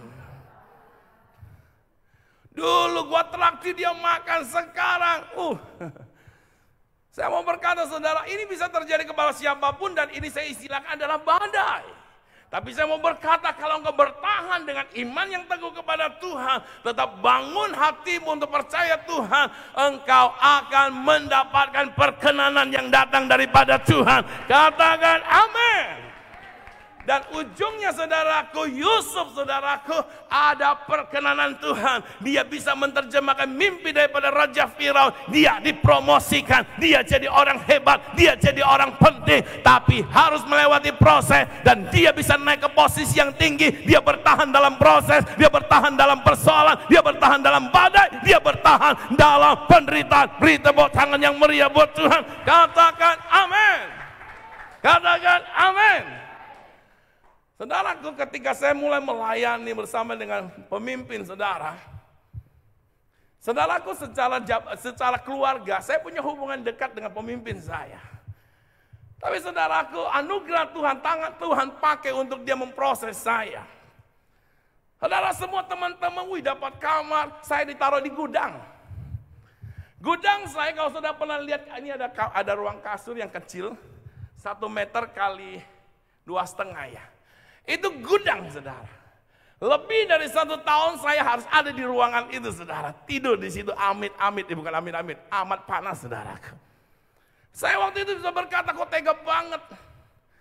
Dulu gua traktir dia makan, sekarang uh saya mau berkata saudara, ini bisa terjadi kepada siapapun, dan ini saya istilahkan adalah badai. Tapi saya mau berkata, kalau engkau bertahan dengan iman yang teguh kepada Tuhan, tetap bangun hatimu untuk percaya Tuhan, engkau akan mendapatkan perkenanan yang datang daripada Tuhan. Katakan amin. Dan ujungnya saudaraku, Yusuf saudaraku, ada perkenanan Tuhan. Dia bisa menerjemahkan mimpi daripada Raja Firaun. Dia dipromosikan, dia jadi orang hebat, dia jadi orang penting. Tapi harus melewati proses, dan dia bisa naik ke posisi yang tinggi. Dia bertahan dalam proses, dia bertahan dalam persoalan, dia bertahan dalam badai, dia bertahan dalam penderitaan. Beri tepuk tangan yang meriah buat Tuhan. Katakan amin. Katakan amin. Saudaraku, ketika saya mulai melayani bersama dengan pemimpin saudara, saudaraku secara secara keluarga, saya punya hubungan dekat dengan pemimpin saya. Tapi saudaraku, anugerah Tuhan, tangan Tuhan pakai untuk dia memproses saya. Saudara semua teman-teman, wih dapat kamar, saya ditaruh di gudang. Gudang saya, kalau saudara pernah lihat, ini ada ada ruang kasur yang kecil, satu meter kali dua setengah ya. Itu gudang saudara. Lebih dari satu tahun saya harus ada di ruangan itu saudara. Tidur di situ amit-amit, eh, bukan amit-amit, amat panas saudara. Saya waktu itu bisa berkata, kok tega banget.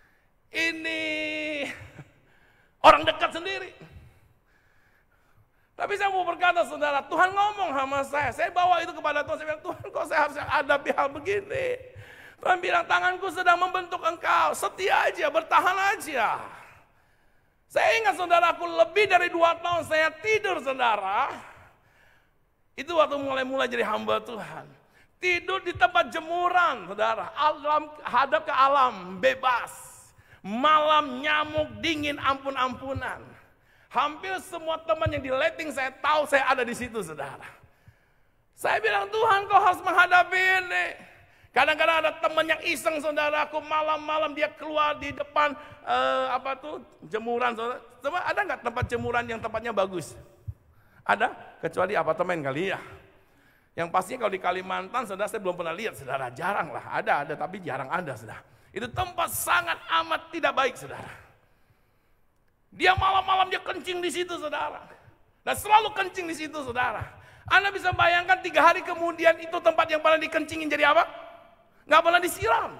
Ini orang dekat sendiri. Tapi saya mau berkata saudara, Tuhan ngomong sama saya, saya bawa itu kepada Tuhan, saya bilang, Tuhan kok saya harus hadapi hal begini. Tuhan bilang, tanganku sedang membentuk engkau, setia aja, bertahan aja. Saya ingat saudaraku, lebih dari dua tahun saya tidur saudara. Itu waktu mulai-mulai jadi hamba Tuhan. Tidur di tempat jemuran saudara, alam, hadap ke alam, bebas. Malam nyamuk dingin ampun-ampunan. Hampir semua teman yang di letting saya tahu saya ada di situ saudara. Saya bilang, Tuhan kau harus menghadapi ini. Kadang-kadang ada teman yang iseng saudaraku, malam-malam dia keluar di depan eh, apa tuh jemuran saudara. Coba ada nggak tempat jemuran yang tempatnya bagus? Ada? Kecuali apartemen kali ya. Yang pastinya kalau di Kalimantan saudara saya belum pernah lihat saudara, jarang lah. Ada, ada tapi jarang ada saudara. Itu tempat sangat amat tidak baik saudara. Dia malam-malam dia kencing di situ saudara. Dan selalu kencing di situ saudara. Anda bisa bayangkan tiga hari kemudian itu tempat yang pernah dikencingin jadi apa? Nggak pernah disiram.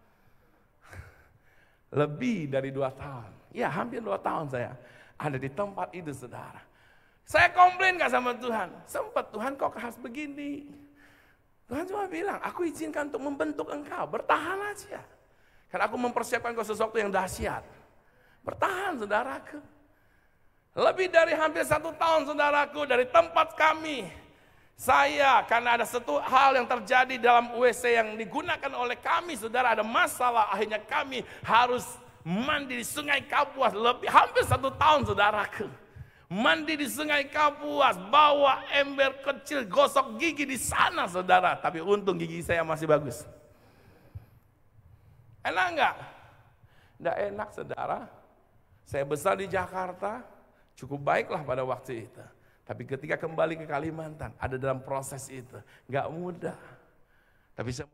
Lebih dari dua tahun. Ya hampir dua tahun saya ada di tempat itu saudara. Saya komplain gak sama Tuhan? Sempat Tuhan kok harus begini. Tuhan cuma bilang, aku izinkan untuk membentuk engkau. Bertahan aja. Karena aku mempersiapkan kau sesuatu yang dahsyat. Bertahan saudaraku. Lebih dari hampir satu tahun saudaraku dari tempat kami. Saya karena ada satu hal yang terjadi dalam W C yang digunakan oleh kami saudara. Ada masalah akhirnya kami harus mandi di Sungai Kapuas. Lebih hampir satu tahun saudaraku. Mandi di Sungai Kapuas. Bawa ember kecil gosok gigi di sana saudara. Tapi untung gigi saya masih bagus. Enak enggak? Enggak enak saudara. Saya besar di Jakarta, cukup baiklah pada waktu itu. Tapi ketika kembali ke Kalimantan, ada dalam proses itu. Gak mudah. Tapi saya...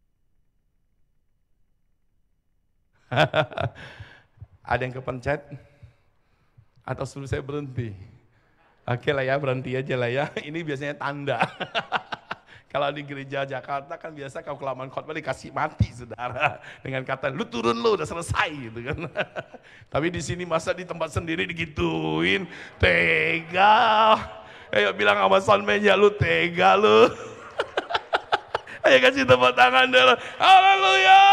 Ada yang kepencet? Atau suruh saya berhenti? Oke lah ya, berhenti aja lah ya. Ini biasanya tanda. Kalau di gereja Jakarta kan biasa kau kelamaan khotbah dikasih mati saudara. Dengan kata lu turun lu udah selesai gitu kan. Tapi di sini masa di tempat sendiri digituin. Tega. Ayo bilang sama soundman-nya lu tega lu. Ayo kasih tepuk tangan dulu. Haleluya.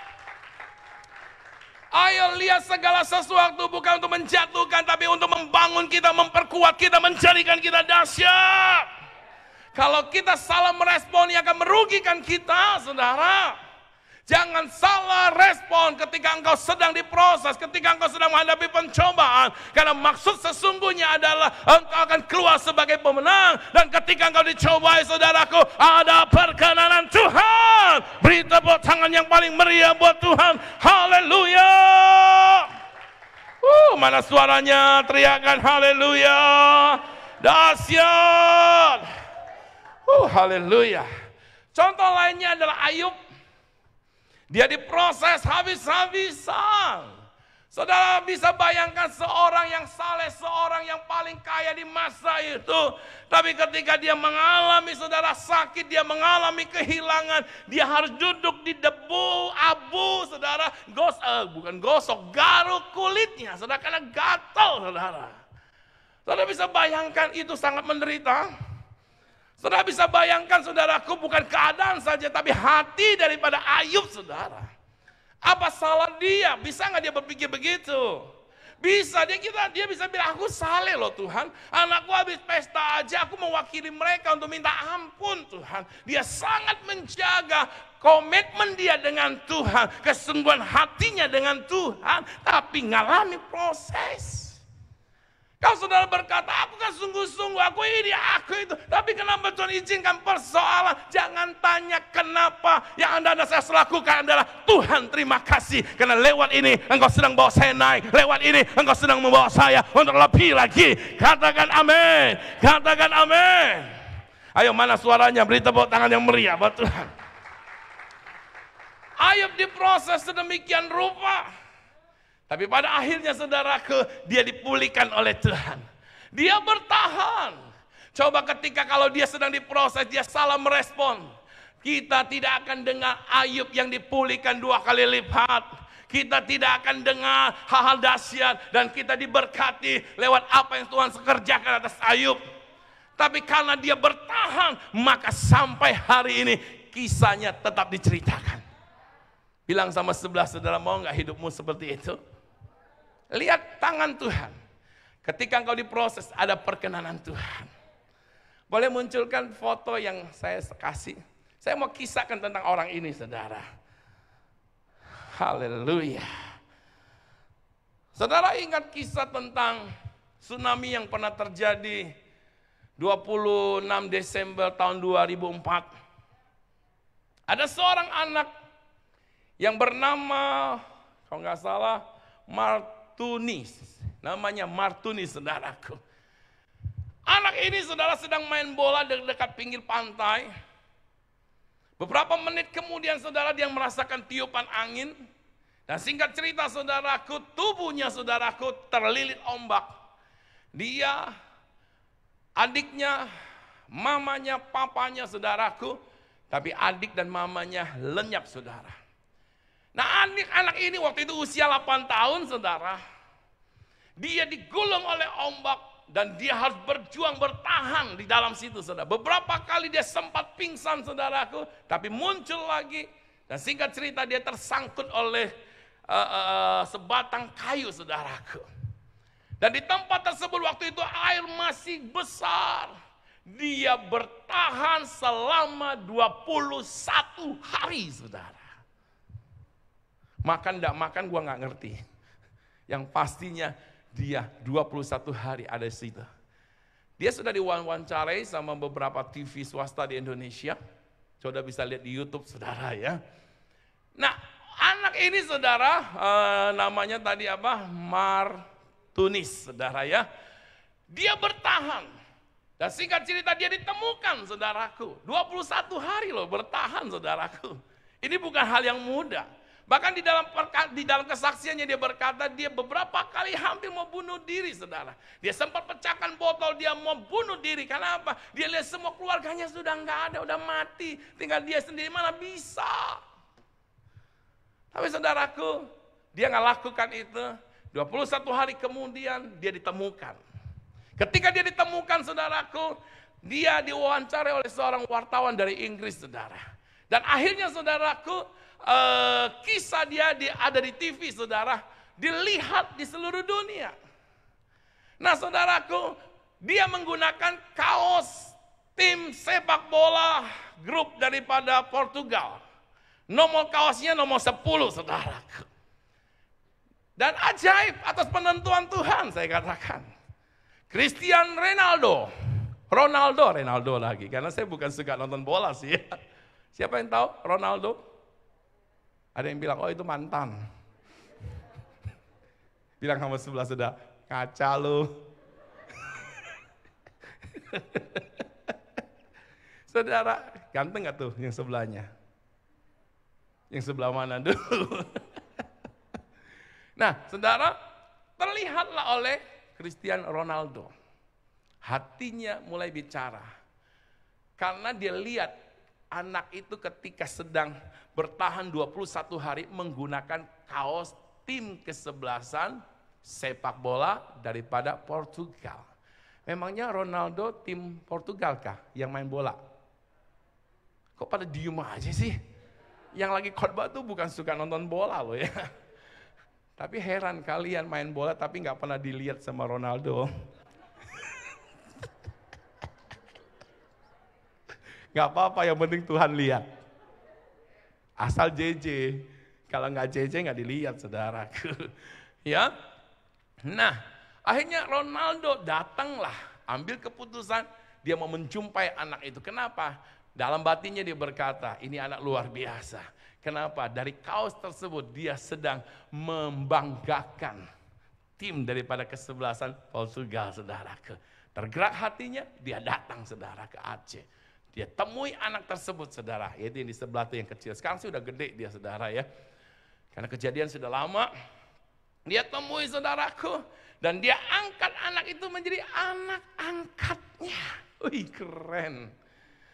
Ayo lihat segala sesuatu bukan untuk menjatuhkan tapi untuk membangun kita, memperkuat kita, menjadikan kita dahsyat. Kalau kita salah merespon, yang akan merugikan kita, saudara. Jangan salah respon ketika engkau sedang diproses, ketika engkau sedang menghadapi pencobaan. Karena maksud sesungguhnya adalah engkau akan keluar sebagai pemenang. Dan ketika engkau dicobai, saudaraku, ada perkenanan Tuhan. Beri tepuk tangan yang paling meriah buat Tuhan. Haleluya. Uh, mana suaranya? Teriakan haleluya. Dahsyat. Uh, haleluya. Contoh lainnya adalah Ayub. Dia diproses habis-habisan. Saudara bisa bayangkan seorang yang saleh, seorang yang paling kaya di masa itu. Tapi ketika dia mengalami saudara sakit, dia mengalami kehilangan. Dia harus duduk di debu, abu, saudara. Gos, eh, bukan gosok, garuk kulitnya. Saudara, karena gatal, saudara. Saudara bisa bayangkan itu sangat menderita. Saudara bisa bayangkan saudaraku bukan keadaan saja tapi hati daripada Ayub saudara. Apa salah dia? Bisa nggak dia berpikir begitu? Bisa, dia kita dia bisa bilang aku saleh loh Tuhan. Anakku habis pesta aja aku mewakili mereka untuk minta ampun Tuhan. Dia sangat menjaga komitmen dia dengan Tuhan, kesungguhan hatinya dengan Tuhan, tapi ngalami proses. Kalau saudara berkata, aku kan sungguh-sungguh, aku ini, aku itu. Tapi kenapa Tuhan izinkan persoalan? Jangan tanya kenapa. Yang Anda saya lakukan adalah, Tuhan terima kasih. Karena lewat ini, Engkau sedang bawa saya naik. Lewat ini, Engkau sedang membawa saya untuk lebih lagi. Katakan amin. Katakan amin. Ayo mana suaranya, beri tepuk tangan yang meriah buat Tuhan. Ayub diproses sedemikian rupa. Tapi pada akhirnya saudaraku, dia dipulihkan oleh Tuhan. Dia bertahan. Coba ketika kalau dia sedang diproses, dia salah merespon. Kita tidak akan dengar Ayub yang dipulihkan dua kali lipat. kita tidak akan dengar hal-hal dahsyat dan kita diberkati lewat apa yang Tuhan kerjakan atas Ayub. Tapi karena dia bertahan, maka sampai hari ini kisahnya tetap diceritakan. Bilang sama sebelah saudara, mau nggak hidupmu seperti itu? Lihat tangan Tuhan. Ketika engkau diproses, ada perkenanan Tuhan. Boleh munculkan foto yang saya kasih? Saya mau kisahkan tentang orang ini, saudara. Haleluya. Saudara ingat kisah tentang tsunami yang pernah terjadi dua puluh enam Desember tahun dua ribu empat. Ada seorang anak yang bernama, kalau nggak salah, Martunis. Namanya Martunis, saudaraku. Anak ini, saudara, sedang main bola dekat pinggir pantai. Beberapa menit kemudian, saudara, dia merasakan tiupan angin. Dan singkat cerita, saudaraku, tubuhnya, saudaraku, terlilit ombak. Dia, adiknya, mamanya, papanya, saudaraku. Tapi adik dan mamanya lenyap, saudara. Nah, anak-anak ini waktu itu usia delapan tahun, saudara. Dia digulung oleh ombak. Dan dia harus berjuang bertahan di dalam situ, saudara. Beberapa kali dia sempat pingsan, saudaraku, tapi muncul lagi. Dan singkat cerita dia tersangkut oleh uh, uh, sebatang kayu, saudaraku. Dan di tempat tersebut waktu itu air masih besar. Dia bertahan selama dua puluh satu hari, saudara. Makan enggak makan gua nggak ngerti. Yang pastinya dia dua puluh satu hari ada di situ. Dia sudah diwawancara sama beberapa T V swasta di Indonesia. Saudara bisa lihat di YouTube, saudara, ya. Nah, anak ini, saudara, eh, namanya tadi apa? Martunis, saudara, ya. Dia bertahan. Dan singkat cerita dia ditemukan, saudaraku. dua puluh satu hari loh bertahan, saudaraku. Ini bukan hal yang mudah. Bahkan di dalam di dalam kesaksiannya dia berkata dia beberapa kali hampir mau bunuh diri, saudara. Dia sempat pecahkan botol, dia mau bunuh diri. Karena apa? Dia lihat semua keluarganya sudah nggak ada, udah mati. Tinggal dia sendiri, mana bisa. Tapi saudaraku, dia nggak lakukan itu. dua puluh satu hari kemudian dia ditemukan. Ketika dia ditemukan, saudaraku, dia diwawancarai oleh seorang wartawan dari Inggris, saudara. Dan akhirnya, saudaraku, Uh, kisah dia di, ada di T V, saudara, dilihat di seluruh dunia. Nah, saudaraku, dia menggunakan kaos tim sepak bola grup daripada Portugal. Nomor kaosnya nomor sepuluh, saudaraku. Dan ajaib atas penentuan Tuhan, saya katakan. Cristiano Ronaldo, Ronaldo, Ronaldo lagi, karena saya bukan suka nonton bola sih. Ya. Siapa yang tahu Ronaldo? Ada yang bilang, oh itu mantan. Bilang sama sebelah saudara, kaca lu. Saudara, ganteng gak tuh yang sebelahnya? Yang sebelah mana dulu? Nah, saudara, terlihatlah oleh Cristiano Ronaldo. Hatinya mulai bicara. Karena dia lihat anak itu ketika sedang bertahan dua puluh satu hari menggunakan kaos tim kesebelasan sepak bola daripada Portugal. Memangnya Ronaldo tim Portugal kah yang main bola? Kok pada diem aja sih? Yang lagi khotbah tuh bukan suka nonton bola loh ya. Tapi heran kalian main bola tapi nggak pernah dilihat sama Ronaldo. Gak apa-apa, yang penting Tuhan lihat. Asal J J, kalau nggak J J nggak dilihat, saudaraku. Ya, nah akhirnya Ronaldo datanglah, ambil keputusan dia mau menjumpai anak itu. Kenapa? Dalam batinnya dia berkata, ini anak luar biasa. Kenapa? Dari kaos tersebut dia sedang membanggakan tim daripada kesebelasan Portugal, saudaraku. Tergerak hatinya, dia datang, saudara, ke Aceh. Dia temui anak tersebut, saudara. Itu yang di sebelah itu yang kecil. Sekarang sudah gede dia, saudara, ya. Karena kejadian sudah lama. Dia temui, saudaraku. Dan dia angkat anak itu menjadi anak angkatnya. Wih, keren.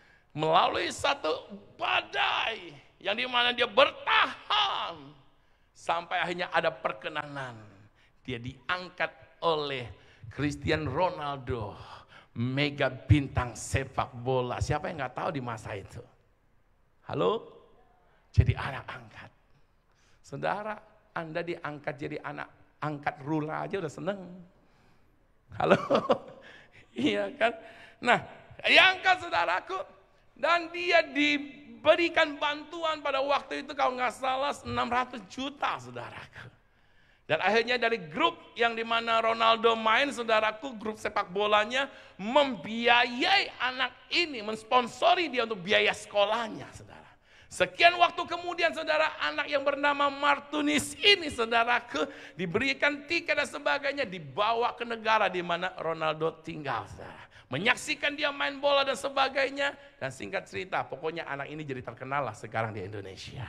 Melalui satu badai yang dimana dia bertahan Sampai akhirnya ada perkenanan. Dia diangkat oleh Cristiano Ronaldo, mega bintang sepak bola. Siapa yang nggak tahu di masa itu? Halo? Jadi anak angkat. Saudara, Anda diangkat jadi anak angkat rula aja udah seneng. Halo? Iya kan? Nah, diangkat saudaraku. Dan dia diberikan bantuan pada waktu itu kalau nggak salah enam ratus juta saudaraku. Dan akhirnya dari grup yang dimana Ronaldo main, saudaraku, grup sepak bolanya membiayai anak ini, mensponsori dia untuk biaya sekolahnya, saudara. Sekian waktu kemudian, saudara, anak yang bernama Martinez ini, saudaraku, diberikan tiket dan sebagainya, dibawa ke negara di mana Ronaldo tinggal, saudara. Menyaksikan dia main bola dan sebagainya, dan singkat cerita, pokoknya anak ini jadi terkenal lah sekarang di Indonesia.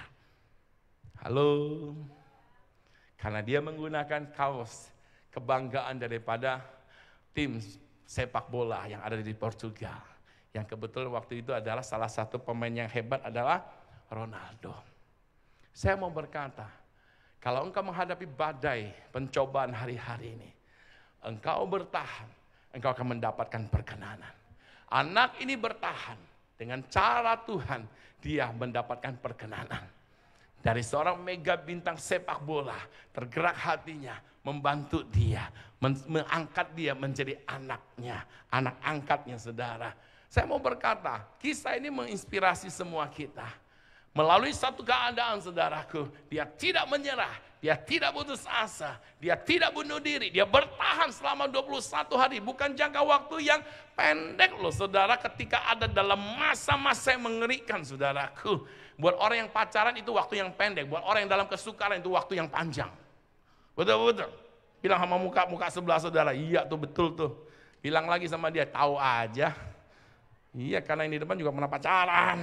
Halo. Karena dia menggunakan kaos kebanggaan daripada tim sepak bola yang ada di Portugal. Yang kebetulan waktu itu adalah salah satu pemain yang hebat adalah Ronaldo. Saya mau berkata, kalau engkau menghadapi badai pencobaan hari-hari ini, engkau bertahan, engkau akan mendapatkan perkenanan. Anak ini bertahan dengan cara Tuhan, dia mendapatkan perkenanan. Dari seorang mega bintang sepak bola, tergerak hatinya, membantu dia, mengangkat dia menjadi anaknya, anak angkatnya, saudara. Saya mau berkata, kisah ini menginspirasi semua kita. Melalui satu keadaan, saudaraku, dia tidak menyerah, dia tidak putus asa, dia tidak bunuh diri, dia bertahan selama dua puluh satu hari, bukan jangka waktu yang pendek loh, saudara, ketika ada dalam masa-masa yang mengerikan, saudaraku. Buat orang yang pacaran itu waktu yang pendek, buat orang yang dalam kesukaran itu waktu yang panjang. Betul-betul. Bilang sama muka-muka sebelah saudara, iya tuh betul tuh. Bilang lagi sama dia, tahu aja. Iya, karena ini depan juga pernah pacaran.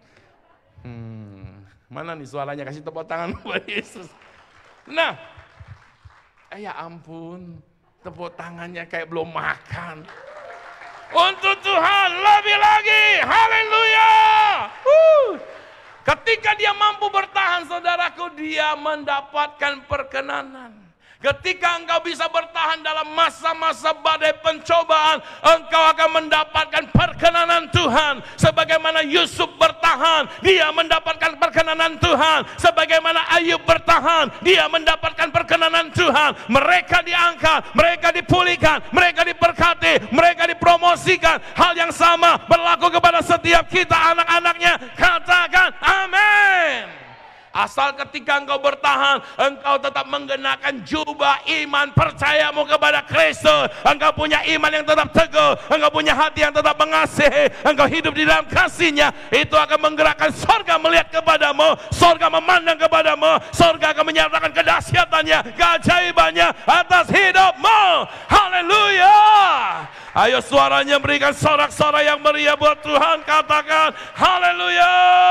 Hmm, mana nih suaranya, kasih tepuk tangan buat Yesus. Nah, eh ya ampun, tepuk tangannya kayak belum makan. Untuk Tuhan lebih lagi, haleluya. Uh. Ketika dia mampu bertahan, saudaraku, dia mendapatkan perkenanan. Ketika engkau bisa bertahan dalam masa-masa badai pencobaan, engkau akan mendapatkan perkenanan Tuhan. Sebagaimana Yusuf bertahan, dia mendapatkan perkenanan Tuhan. Sebagaimana Ayub bertahan, dia mendapatkan perkenanan Tuhan. Mereka diangkat, mereka dipulihkan, mereka diberkati, mereka dipromosikan. Hal yang sama berlaku kepada setiap kita, anak-anaknya. Katakan amin. Asal ketika engkau bertahan, engkau tetap menggenakan jubah iman percayamu kepada Kristus. Engkau punya iman yang tetap teguh, engkau punya hati yang tetap mengasihi, engkau hidup di dalam kasih-Nya. Itu akan menggerakkan sorga melihat kepadamu, sorga memandang kepadamu, sorga akan menyatakan kedahsyatannya, keajaibannya atas hidupmu. Haleluya. Ayo suaranya berikan sorak-sorai yang meriah buat Tuhan. Katakan haleluya.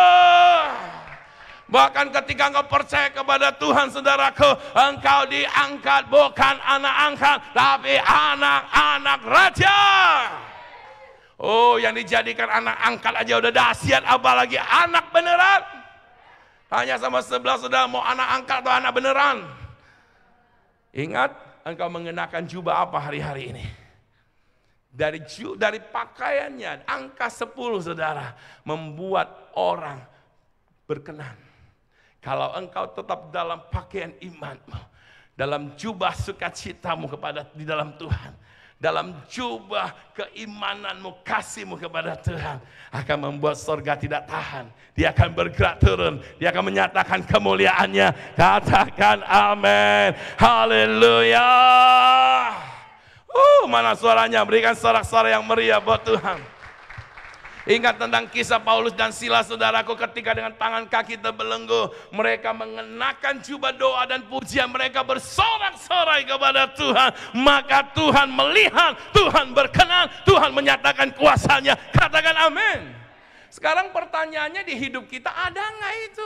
Bahkan ketika engkau percaya kepada Tuhan, saudaraku, engkau diangkat bukan anak angkat, tapi anak-anak raja. Oh, yang dijadikan anak angkat aja udah dahsyat, apalagi anak beneran. Tanya sama sebelah saudara, mau anak angkat atau anak beneran? Ingat, engkau mengenakan jubah apa hari-hari ini? Dari dari pakaiannya, angka sepuluh, saudara, membuat orang berkenan. Kalau engkau tetap dalam pakaian imanmu, dalam jubah sukacitamu kepada di dalam Tuhan, dalam jubah keimananmu, kasihmu kepada Tuhan, akan membuat surga tidak tahan. Dia akan bergerak turun, dia akan menyatakan kemuliaannya. Katakan amin, haleluya. Uh, mana suaranya? Berikan sorak-sorai yang meriah buat Tuhan. Ingat tentang kisah Paulus dan Silas, saudaraku, ketika dengan tangan kaki terbelenggu, mereka mengenakan jubah doa dan pujian, mereka bersorak-sorai kepada Tuhan. Maka Tuhan melihat, Tuhan berkenan, Tuhan menyatakan kuasanya. Katakan amin. Sekarang pertanyaannya, di hidup kita ada nggak itu?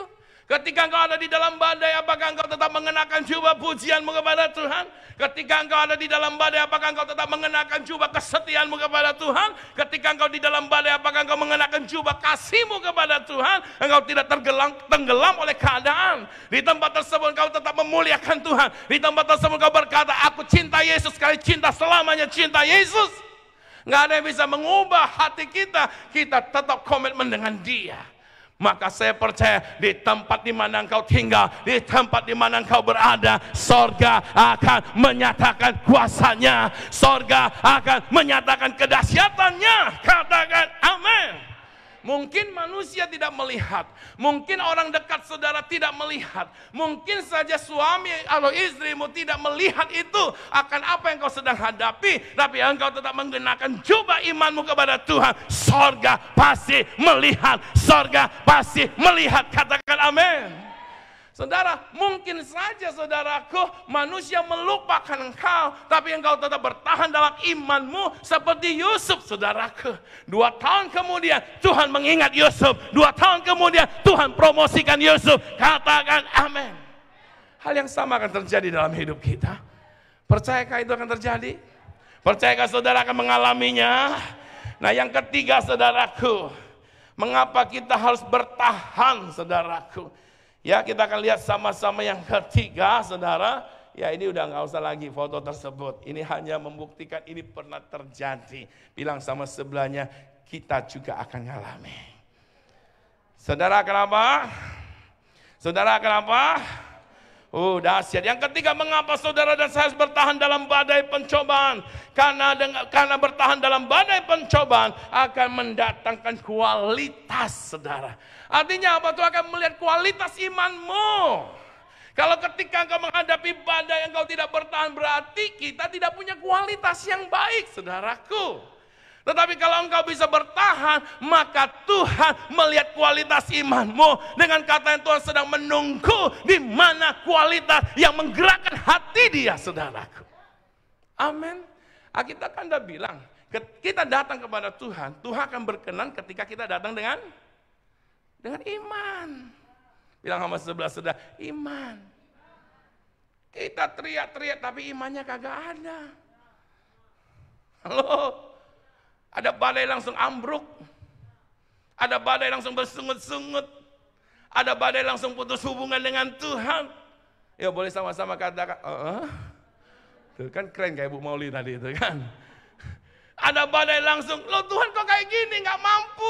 Ketika engkau ada di dalam badai, apakah engkau tetap mengenakan jubah pujianmu kepada Tuhan? Ketika engkau ada di dalam badai, apakah engkau tetap mengenakan jubah kesetiaanmu kepada Tuhan? Ketika engkau di dalam badai, apakah engkau mengenakan jubah kasihmu kepada Tuhan? Engkau tidak tergelam, tenggelam oleh keadaan. Di tempat tersebut engkau tetap memuliakan Tuhan. Di tempat tersebut engkau berkata, aku cinta Yesus, sekali cinta selamanya cinta Yesus. Nggak ada yang bisa mengubah hati kita. Kita tetap komitmen dengan Dia. Maka saya percaya di tempat di mana engkau tinggal, di tempat di mana engkau berada, sorga akan menyatakan kuasanya, sorga akan menyatakan kedahsyatannya. Katakan amin. Mungkin manusia tidak melihat, mungkin orang dekat saudara tidak melihat, mungkin saja suami atau istrimu tidak melihat itu akan apa yang kau sedang hadapi, tapi engkau tetap menggunakan jubah imanmu kepada Tuhan. Sorga pasti melihat, sorga pasti melihat. Katakan amin. Saudara, mungkin saja saudaraku, manusia melupakan engkau, tapi engkau tetap bertahan dalam imanmu seperti Yusuf, saudaraku. Dua tahun kemudian Tuhan mengingat Yusuf, dua tahun kemudian Tuhan promosikan Yusuf. Katakan amin. Hal yang sama akan terjadi dalam hidup kita. Percayakah itu akan terjadi? Percayakah saudara akan mengalaminya? Nah, yang ketiga saudaraku, mengapa kita harus bertahan, saudaraku? Ya, kita akan lihat sama-sama yang ketiga, saudara. Ya, ini udah nggak usah lagi foto tersebut. Ini hanya membuktikan ini pernah terjadi. Bilang sama sebelahnya, kita juga akan ngalami. Saudara, kenapa? Saudara, kenapa? Oh, dahsyat. Yang ketiga, mengapa saudara dan saya harus bertahan dalam badai pencobaan? Karena dengan, karena bertahan dalam badai pencobaan akan mendatangkan kualitas, saudara. Artinya apa? Tuhan akan melihat kualitas imanmu. Kalau ketika engkau menghadapi badai engkau tidak bertahan, berarti kita tidak punya kualitas yang baik, saudaraku. Tetapi kalau engkau bisa bertahan, maka Tuhan melihat kualitas imanmu. Dengan kata yang Tuhan sedang menunggu di mana kualitas yang menggerakkan hati Dia, saudaraku. Amin. Kita kan udah bilang, kita datang kepada Tuhan, Tuhan akan berkenan ketika kita datang dengan dengan iman. Bilang sama sebelah saudara, iman. Kita teriak-teriak tapi imannya kagak ada. Halo. Ada badai langsung ambruk, ada badai langsung bersungut-sungut, ada badai langsung putus hubungan dengan Tuhan. Ya boleh sama-sama katakan, uh-uh. Tuh kan keren kayak Bu Mauli tadi itu kan. Ada badai langsung, loh Tuhan kok kayak gini, gak mampu.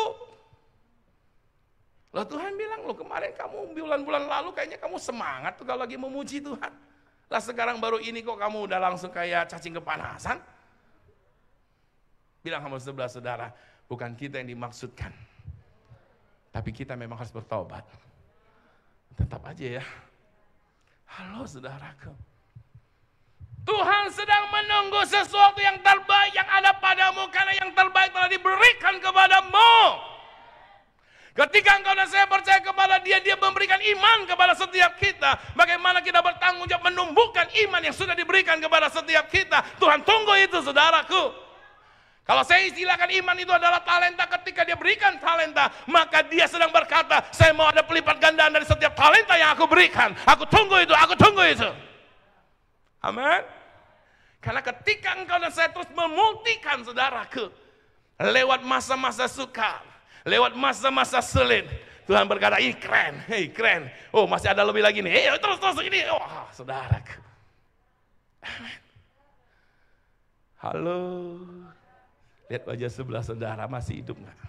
Loh Tuhan bilang, loh kemarin kamu bulan-bulan lalu kayaknya kamu semangat tuh kalau lagi memuji Tuhan. Lah sekarang baru ini kok kamu udah langsung kayak cacing kepanasan. Bilang sama sebelah saudara, bukan kita yang dimaksudkan. Tapi kita memang harus bertobat. Tetap aja ya. Halo saudaraku. Tuhan sedang menunggu sesuatu yang terbaik yang ada padamu. Karena yang terbaik telah diberikan kepadamu. Ketika engkau dan saya percaya kepada Dia, Dia memberikan iman kepada setiap kita. Bagaimana kita bertanggung jawab menumbuhkan iman yang sudah diberikan kepada setiap kita. Tuhan tunggu itu saudaraku. Kalau saya istilahkan iman itu adalah talenta, ketika Dia berikan talenta, maka Dia sedang berkata, saya mau ada pelipat gandaan dari setiap talenta yang aku berikan. Aku tunggu itu, aku tunggu itu. Amin. Karena ketika engkau dan saya terus memultikan saudaraku, lewat masa-masa sukar, lewat masa-masa sulit, Tuhan berkata, ih keren, hei keren. Oh masih ada lebih lagi nih, eh terus-terus ini. Oh saudaraku. Amin. Halo. Lihat wajah sebelah saudara, masih hidup nggak?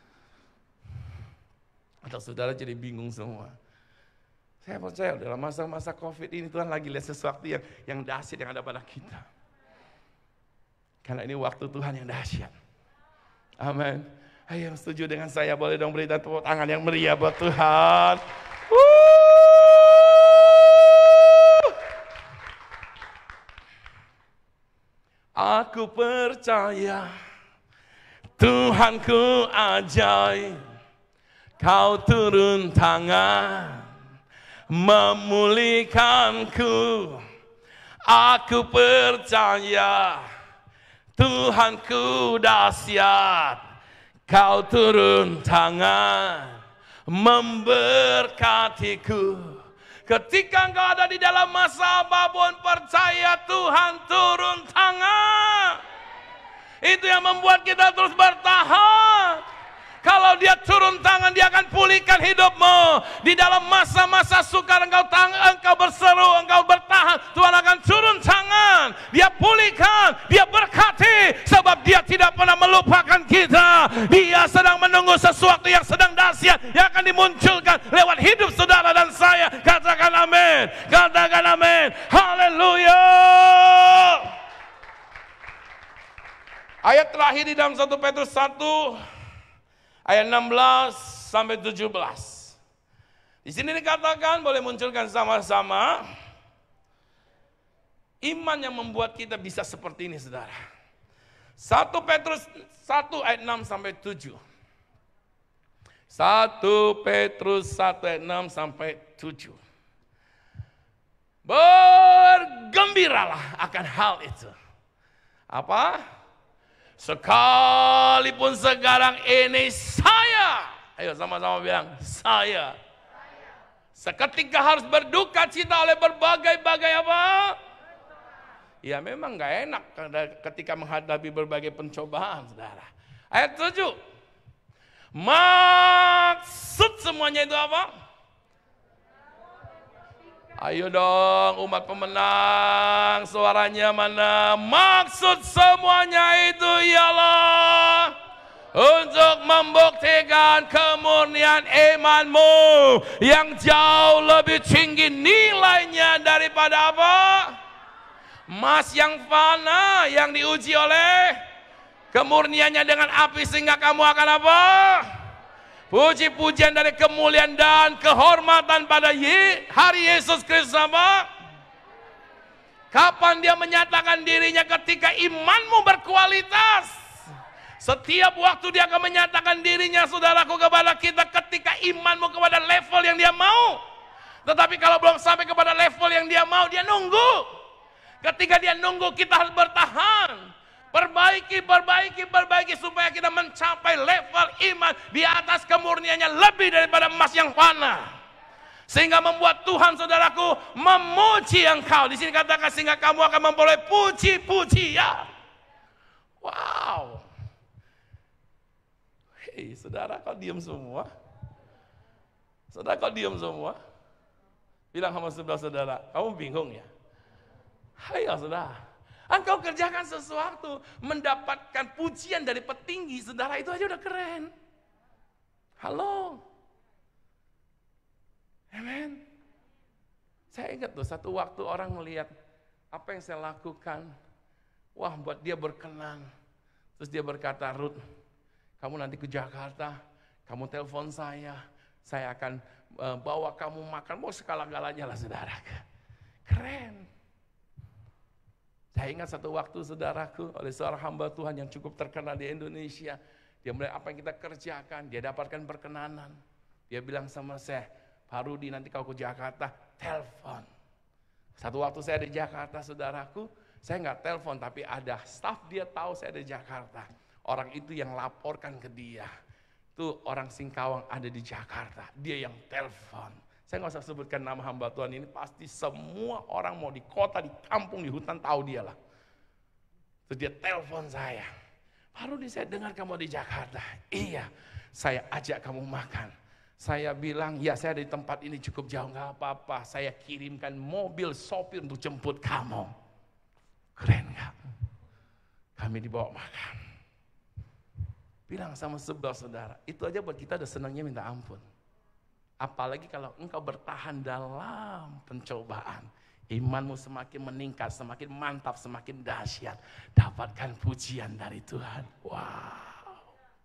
Atau saudara jadi bingung semua. Saya percaya dalam masa-masa COVID ini Tuhan lagi lihat sesuatu yang yang dahsyat yang ada pada kita. Karena ini waktu Tuhan yang dahsyat. Amin. Ayo yang setuju dengan saya boleh dong berikan tepuk tangan yang meriah buat Tuhan. Aku percaya Tuhanku ajaib, Kau turun tangan memulihkanku. Aku percaya Tuhanku dahsyat, Kau turun tangan memberkatiku. Ketika engkau ada di dalam masa apapun, percaya Tuhan turun tangan. Itu yang membuat kita terus bertahan. Kalau dia turun tangan, dia akan pulihkan hidupmu. Di dalam masa-masa sukar engkau tang engkau berseru, engkau bertahan, Tuhan akan turun tangan. Dia pulihkan, dia berkati, sebab dia tidak pernah melupakan kita. Dia sedang menunggu sesuatu yang sedang dahsyat yang akan dimunculkan lewat hidup saudara dan saya. Katakan amin. Katakan amin. Haleluya. Ayat terakhir di dalam satu Petrus satu ayat enam belas sampai tujuh belas. Di sini dikatakan, boleh munculkan sama-sama, iman yang membuat kita bisa seperti ini, saudara. satu Petrus satu ayat enam sampai tujuh. satu Petrus satu ayat enam sampai tujuh. Bergembiralah akan hal itu. Apa? Sekalipun sekarang ini saya, ayo sama-sama bilang, saya. Seketika harus berduka cita oleh berbagai-bagai apa? Ya memang gak enak ketika menghadapi berbagai pencobaan, saudara. Ayat tujuh. Maksud semuanya itu apa? Ayo dong umat pemenang, suaranya mana? Maksud semuanya itu ialah untuk membuktikan kemurnian imanmu yang jauh lebih tinggi nilainya daripada apa? Emas yang fana yang diuji oleh kemurniannya dengan api sehingga kamu akan apa? Puji-pujian dari kemuliaan dan kehormatan pada hari Yesus Kristus apa? Kapan dia menyatakan dirinya? Ketika imanmu berkualitas. Setiap waktu dia akan menyatakan dirinya, saudaraku, kepada kita ketika imanmu kepada level yang dia mau. Tetapi kalau belum sampai kepada level yang dia mau, dia nunggu. Ketika dia nunggu, kita harus bertahan. Perbaiki, perbaiki, perbaiki supaya kita mencapai level iman di atas kemurniannya lebih daripada emas yang fana. Sehingga membuat Tuhan, saudaraku, memuji engkau. Di sini katakan sehingga kamu akan memperoleh puji-pujian. Wow. Hei, saudara, kau diam semua? Saudara, kau diam semua? Bilang sama sebelah saudara, kamu bingung ya? Hai saudara. Engkau kerjakan sesuatu, mendapatkan pujian dari petinggi, saudara, itu aja udah keren. Halo. Amen. Saya ingat tuh, satu waktu orang melihat apa yang saya lakukan, wah buat dia berkenan. Terus dia berkata, Ruth, kamu nanti ke Jakarta, kamu telepon saya, saya akan uh, bawa kamu makan, mau segala-galanya lah saudara. Keren. Saya ingat satu waktu, saudaraku, oleh seorang hamba Tuhan yang cukup terkenal di Indonesia. Dia melihat apa yang kita kerjakan, dia dapatkan perkenanan. Dia bilang sama saya, Pak Rudi, nanti kau ke Jakarta, telepon. Satu waktu saya di Jakarta, saudaraku, saya nggak telepon, tapi ada staf dia tahu saya di Jakarta. Orang itu yang laporkan ke dia. Tuh orang Singkawang ada di Jakarta, dia yang telepon. Saya nggak usah sebutkan nama hamba Tuhan ini, pasti semua orang mau di kota, di kampung, di hutan tahu dia lah. Terus dia telepon saya, Pak Rudi, saya dengar kamu di Jakarta. Iya, saya ajak kamu makan. Saya bilang, ya saya di tempat ini cukup jauh, nggak apa-apa. Saya kirimkan mobil sopir untuk jemput kamu. Keren nggak? Kami dibawa makan. Bilang sama sebelah saudara, itu aja buat kita udah senangnya minta ampun. Apalagi kalau engkau bertahan dalam pencobaan, imanmu semakin meningkat, semakin mantap, semakin dahsyat. Dapatkan pujian dari Tuhan. Wow.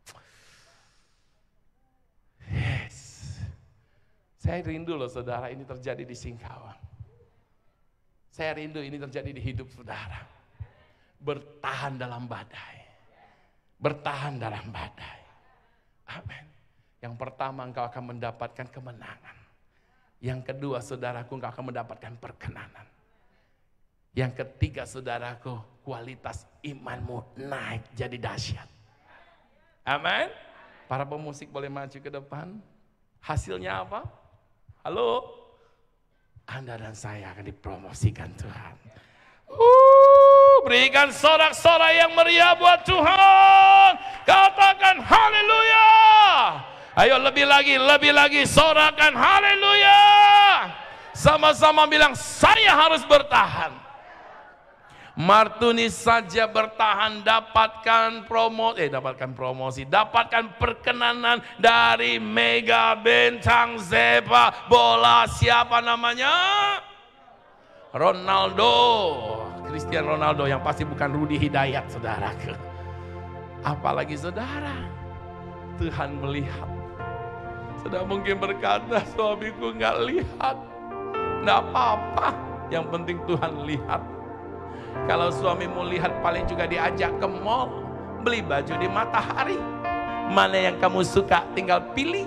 Yes. Saya rindu loh saudara, ini terjadi di Singkawang. Saya rindu ini terjadi di hidup saudara. Bertahan dalam badai. Bertahan dalam badai. Amin. Yang pertama, engkau akan mendapatkan kemenangan. Yang kedua, saudaraku, engkau akan mendapatkan perkenanan. Yang ketiga, saudaraku, kualitas imanmu naik jadi dahsyat. Amin. Para pemusik boleh maju ke depan. Hasilnya apa? Halo? Anda dan saya akan dipromosikan Tuhan. Uh, berikan sorak-sorai yang meriah buat Tuhan. Katakan haleluya. Ayo lebih lagi, lebih lagi sorakan haleluya. Sama-sama bilang saya harus bertahan. Martuni saja bertahan, dapatkan promo, eh dapatkan promosi, dapatkan perkenanan dari Mega Bintang Sepak Bola. Siapa namanya? Ronaldo, Cristiano Ronaldo, yang pasti bukan Rudi Hidayat, saudaraku. Apalagi saudara, Tuhan melihat. Saudara mungkin berkata, suamiku nggak lihat, nggak apa-apa. Yang penting Tuhan lihat. Kalau suamimu lihat, paling juga diajak ke mall, beli baju di Matahari. Mana yang kamu suka, tinggal pilih.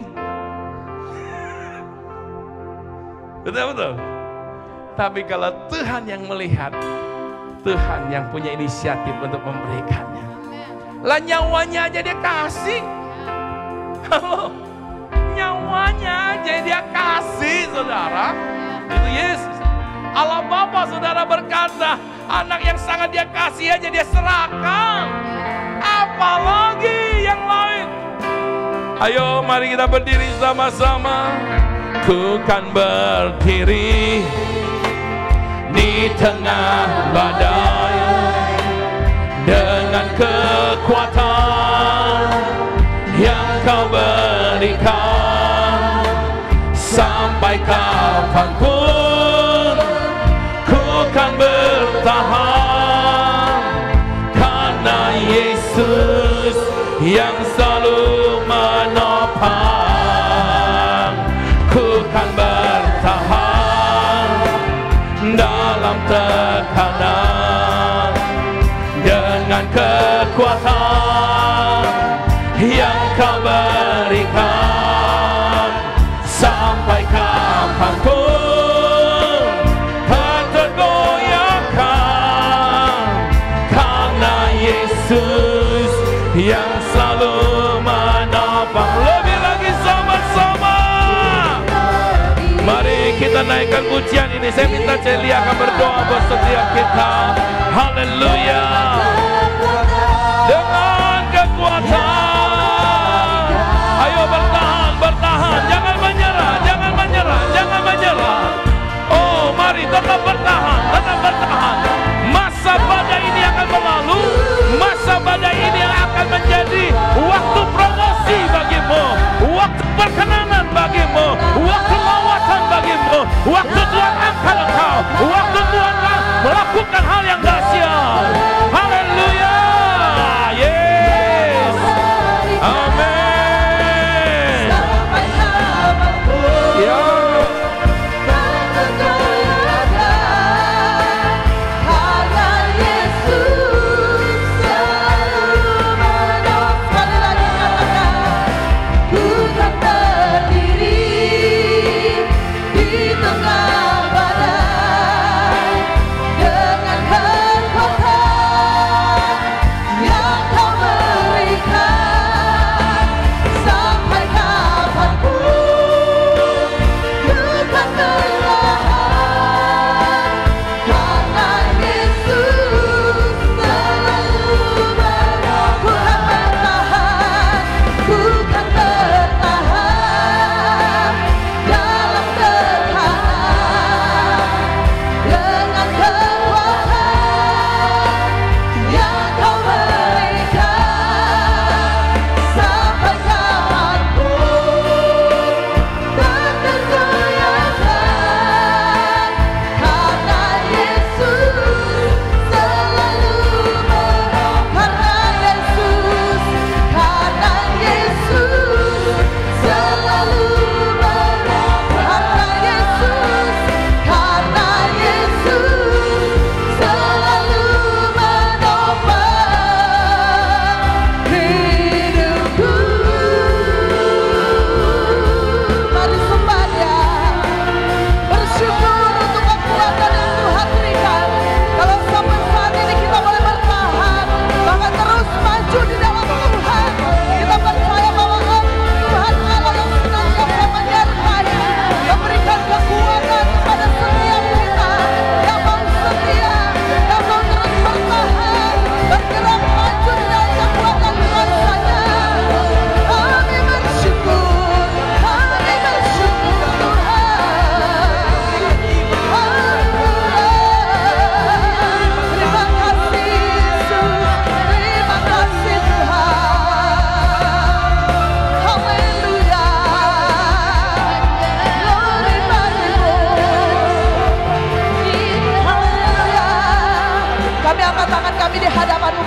Betul-betul. Tapi kalau Tuhan yang melihat, Tuhan yang punya inisiatif untuk memberikannya. Lah nyawanya aja dia kasih. Halo, nyawanya aja dia kasih, saudara. Itu Yesus. Allah Bapa, saudara, berkata, anak yang sangat dia kasih aja dia serahkan. Apalagi yang lain. Ayo mari kita berdiri sama-sama. Ku kan berdiri di tengah badai dengan kekuatan yang kau berikan. Sampai kapanpun ku kan bertahan, karena Yesus yang selalu menopang. Ku kan bertahan dalam tekanan dengan kekuatan yang kau berikan. Sampai kapanpun tak tergoyahkan, karena Yesus yang selalu menopang. Lebih lagi sama-sama. Mari kita naikkan pujian ini. Saya minta Celia akan berdoa buat setiap kita. Haleluya. Dengan kekuatan. Ayo bertahan, bertahan. Jangan menyerah, jangan menyerah, jangan menyerah. Oh, mari tetap bertahan, tetap bertahan. Masa badai ini akan berlalu. Masa badai ini akan menjadi waktu promosi bagimu, waktu perkenanan bagimu, waktu lawatan bagimu, waktu Tuhan angkat engkau, waktu Tuhan melakukan hal yang dahsyat. Haleluya. Yes.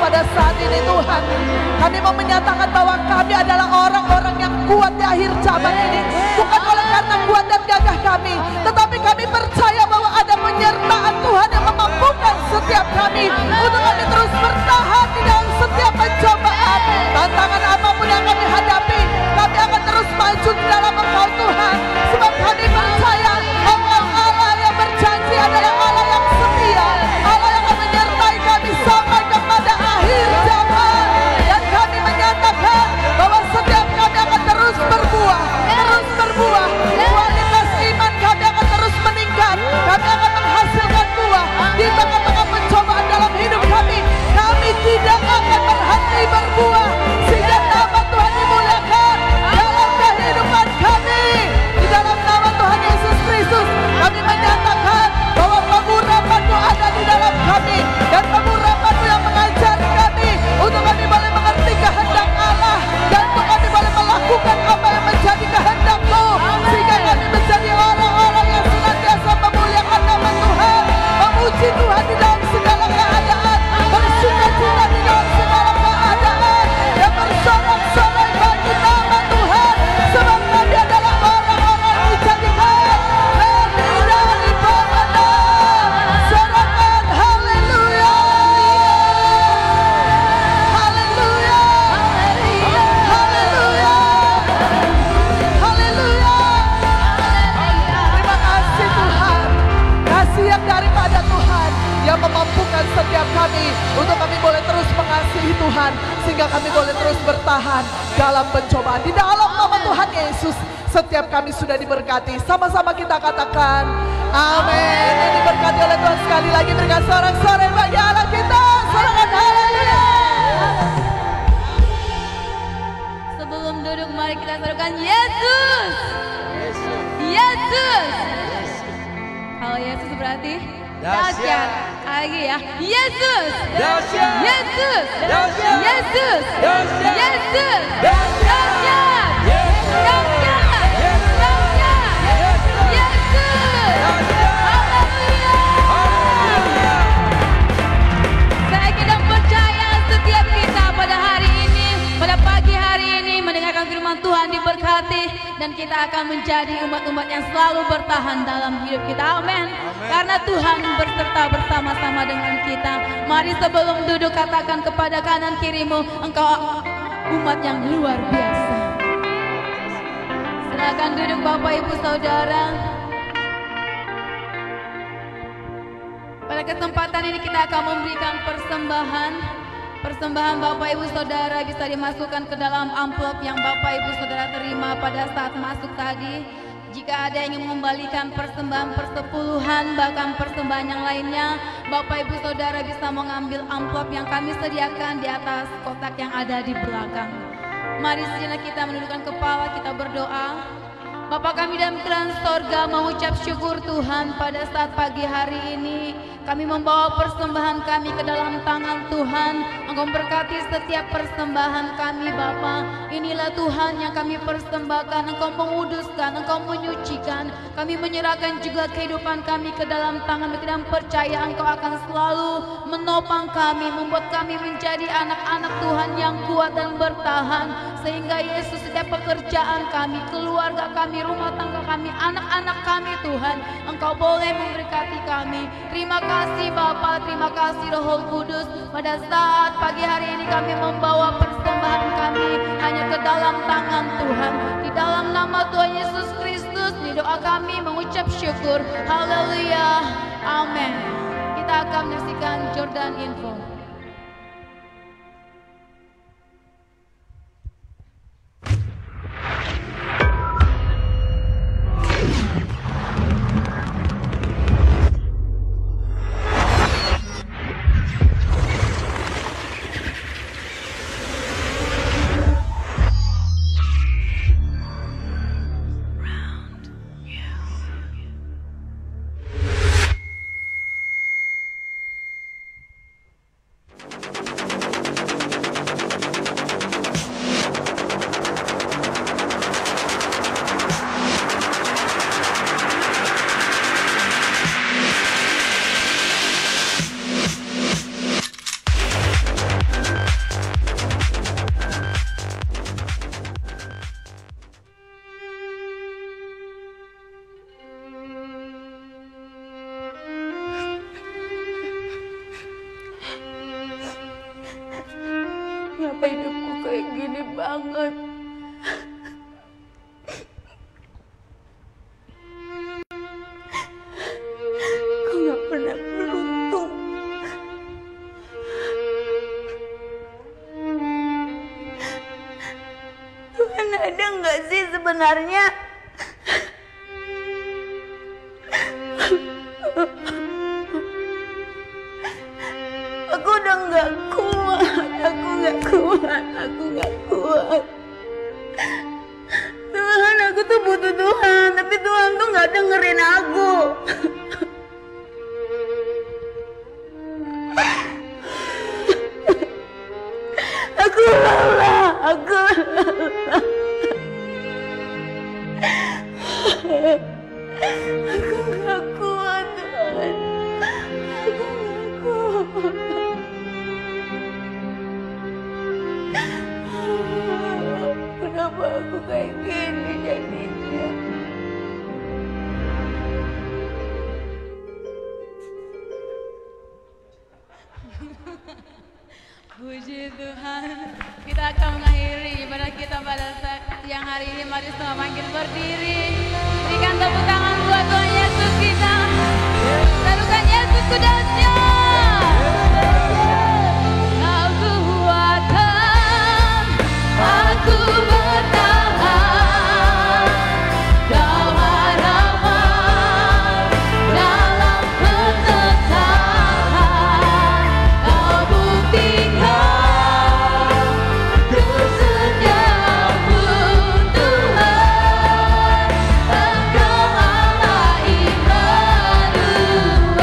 pada saat ini Tuhan. Kami mau menyatakan bahwa kami adalah orang-orang yang kuat di akhir zaman ini. Bukan oleh karena kuat dan gagah kami, tetapi kami percaya bahwa ada penyertaan Tuhan yang memampukan setiap kami untuk kami terus bertahan di dalam setiap pencobaan. Tantangan apapun yang kami hadapi, kami akan terus maju di dalam Engkau Tuhan. Sebab kami percaya Engkau Allah yang berjanji adalah Allah yang setia, Allah yang akan menyertai kami sampai kepada akhir zaman. Dan kami menyatakan bahwa setiap kami akan terus berbuah, terus berbuah. Kualitas iman kami akan terus meningkat. Kami akan menghasilkan buah di tengah-tengah pencobaan dalam hidup kami. Kami tidak akan berhenti berbuah sehingga nama Tuhan dimuliakan dalam kehidupan kami. Di dalam nama Tuhan Yesus Kristus kami menyatakan bahwa pengurapan-Mu ada di dalam kami, dan pengurapan-Mu yang mengajari kami untuk kami boleh mengerti kehendak Allah, dan untuk kami boleh melakukan apa yang menjadi kehendak-Mu, sehingga kami menjadi orang-orang yang senantiasa memuliakan nama Tuhan, memuji Tuhan di dalam segala keadaan, bersukacita di dalam segala keadaan, dan bersorak-sorai bagi nama Tuhan. Sebab kami adalah orang-orang yang dijadikan lebih dari pemenang. Sorakan haleluya, haleluya, haleluya, haleluya. Terima kasih Tuhan, kasih yang daripada Tuhan yang memampukan setiap kami untuk kami boleh terus mengasihi Tuhan, sehingga kami boleh terus bertahan dalam pencobaan. Di dalam nama Tuhan Yesus setiap kami sudah diberkati. Sama-sama kita katakan amin. Yang diberkati oleh Tuhan sekali lagi, berikan sorak-sorai bagi Allah kita. Sorakan haleluya. Sebelum duduk mari kita serukan Yesus. Yesus. Kalau Yesus berarti dahsyat. Lagi ya. Yesus. Dahsyat. Yesus. Dahsyat. Yesus. Dahsyat. Yesus. Dahsyat. Dahsyat. Yesus. Dahsyat. Yesus. Dahsyat. Yesus. Yesus. Haleluya. Haleluya. Saya kita percaya setiap kita pada hari ini, pada pagi hari ini mendengarkan firman Tuhan diberkati, dan kita akan menjadi umat-umat yang selalu bertahan dalam hidup kita. Amin. Karena Tuhan berserta bersama-sama dengan kita. Mari sebelum duduk katakan kepada kanan kirimu, engkau umat yang luar biasa. Silakan duduk Bapak Ibu Saudara. Pada kesempatan ini kita akan memberikan persembahan. Persembahan Bapak Ibu Saudara bisa dimasukkan ke dalam amplop yang Bapak Ibu Saudara terima pada saat masuk tadi. Jika ada yang ingin mengembalikan persembahan persepuluhan, bahkan persembahan yang lainnya, Bapak Ibu Saudara bisa mengambil amplop yang kami sediakan di atas kotak yang ada di belakang. Mari sejenak kita menundukkan kepala, kita berdoa. Bapa kami dalam kerajaan sorga, mengucap syukur Tuhan pada saat pagi hari ini. Kami membawa persembahan kami ke dalam tangan Tuhan. Engkau berkati setiap persembahan kami Bapa. Inilah Tuhan yang kami persembahkan. Engkau menguduskan, Engkau menyucikan. Kami menyerahkan juga kehidupan kami ke dalam tangan dan percaya Engkau akan selalu menopang kami, membuat kami menjadi anak-anak Tuhan yang kuat dan bertahan. Sehingga Yesus setiap pekerjaan kami, keluarga kami, rumah tangga kami, anak-anak kami Tuhan, Engkau boleh memberkati kami. Terima kasih Bapa, terima kasih Roh Kudus. Pada saat pagi hari ini kami membawa persembahan kami hanya ke dalam tangan Tuhan. Di dalam nama Tuhan Yesus Kristus, di doa kami mengucap syukur. Haleluya, amin. Kita akan menyaksikan Jordan Info. banget. Aku gak pernah beruntung. Tuhan ada nggak sih sebenarnya? Aku udah nggak kuat, aku nggak kuat, aku nggak kuat. Tuhan, aku tuh butuh Tuhan, tapi Tuhan tuh nggak dengerin aku. Aku lelah, aku lelah. Aku nggak kuat, Tuhan. Aku nggak kuat. Kenapa aku kayak gini jadinya? Puji Tuhan, kita akan mengakhiri ibadah kita pada siang hari ini. Mari semua makin berdiri. Berikan tepuk tangan buat Tuhan Yesus kita. Taruhkan Yesus kudusnya. Kau kuatkan aku bertahan. Kau harapan dalam kesesakan. Kau buktikan kesetiaanmu Tuhan. Engkau Allah Immanuel.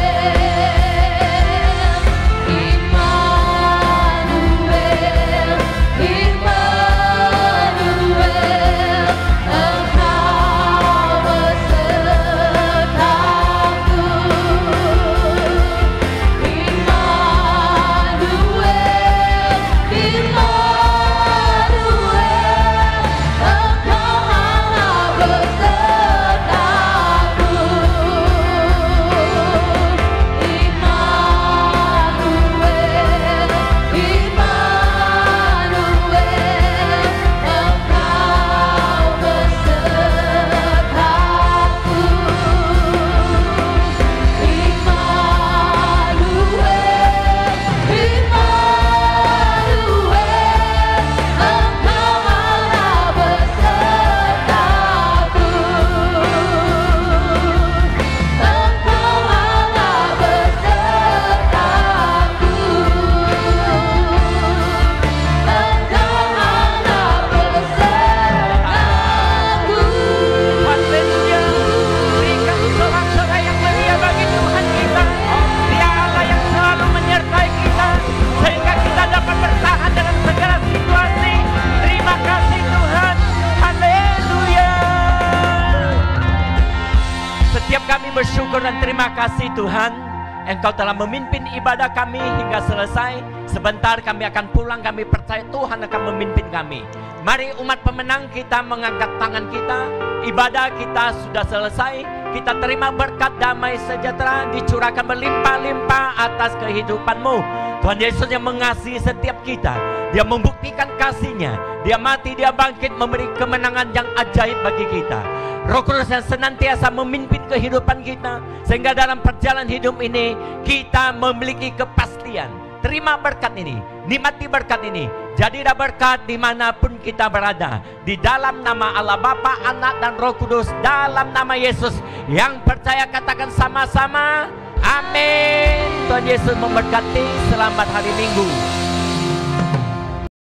Kami bersyukur dan terima kasih Tuhan, Engkau telah memimpin ibadah kami hingga selesai. Sebentar kami akan pulang, kami percaya Tuhan akan memimpin kami. Mari umat pemenang kita mengangkat tangan kita. Ibadah kita sudah selesai. Kita terima berkat damai sejahtera dicurahkan berlimpah-limpah atas kehidupanmu. Tuhan Yesus yang mengasihi setiap kita, Dia membuktikan kasih-Nya. Dia mati, Dia bangkit, memberi kemenangan yang ajaib bagi kita. Roh Kudus yang senantiasa memimpin kehidupan kita, sehingga dalam perjalanan hidup ini kita memiliki kepastian. Terima berkat ini, nikmati berkat ini. Jadilah berkat dimanapun kita berada. Di dalam nama Allah Bapa, Anak dan Roh Kudus, dalam nama Yesus. Yang percaya katakan sama-sama, amin. Tuhan Yesus memberkati. Selamat hari Minggu.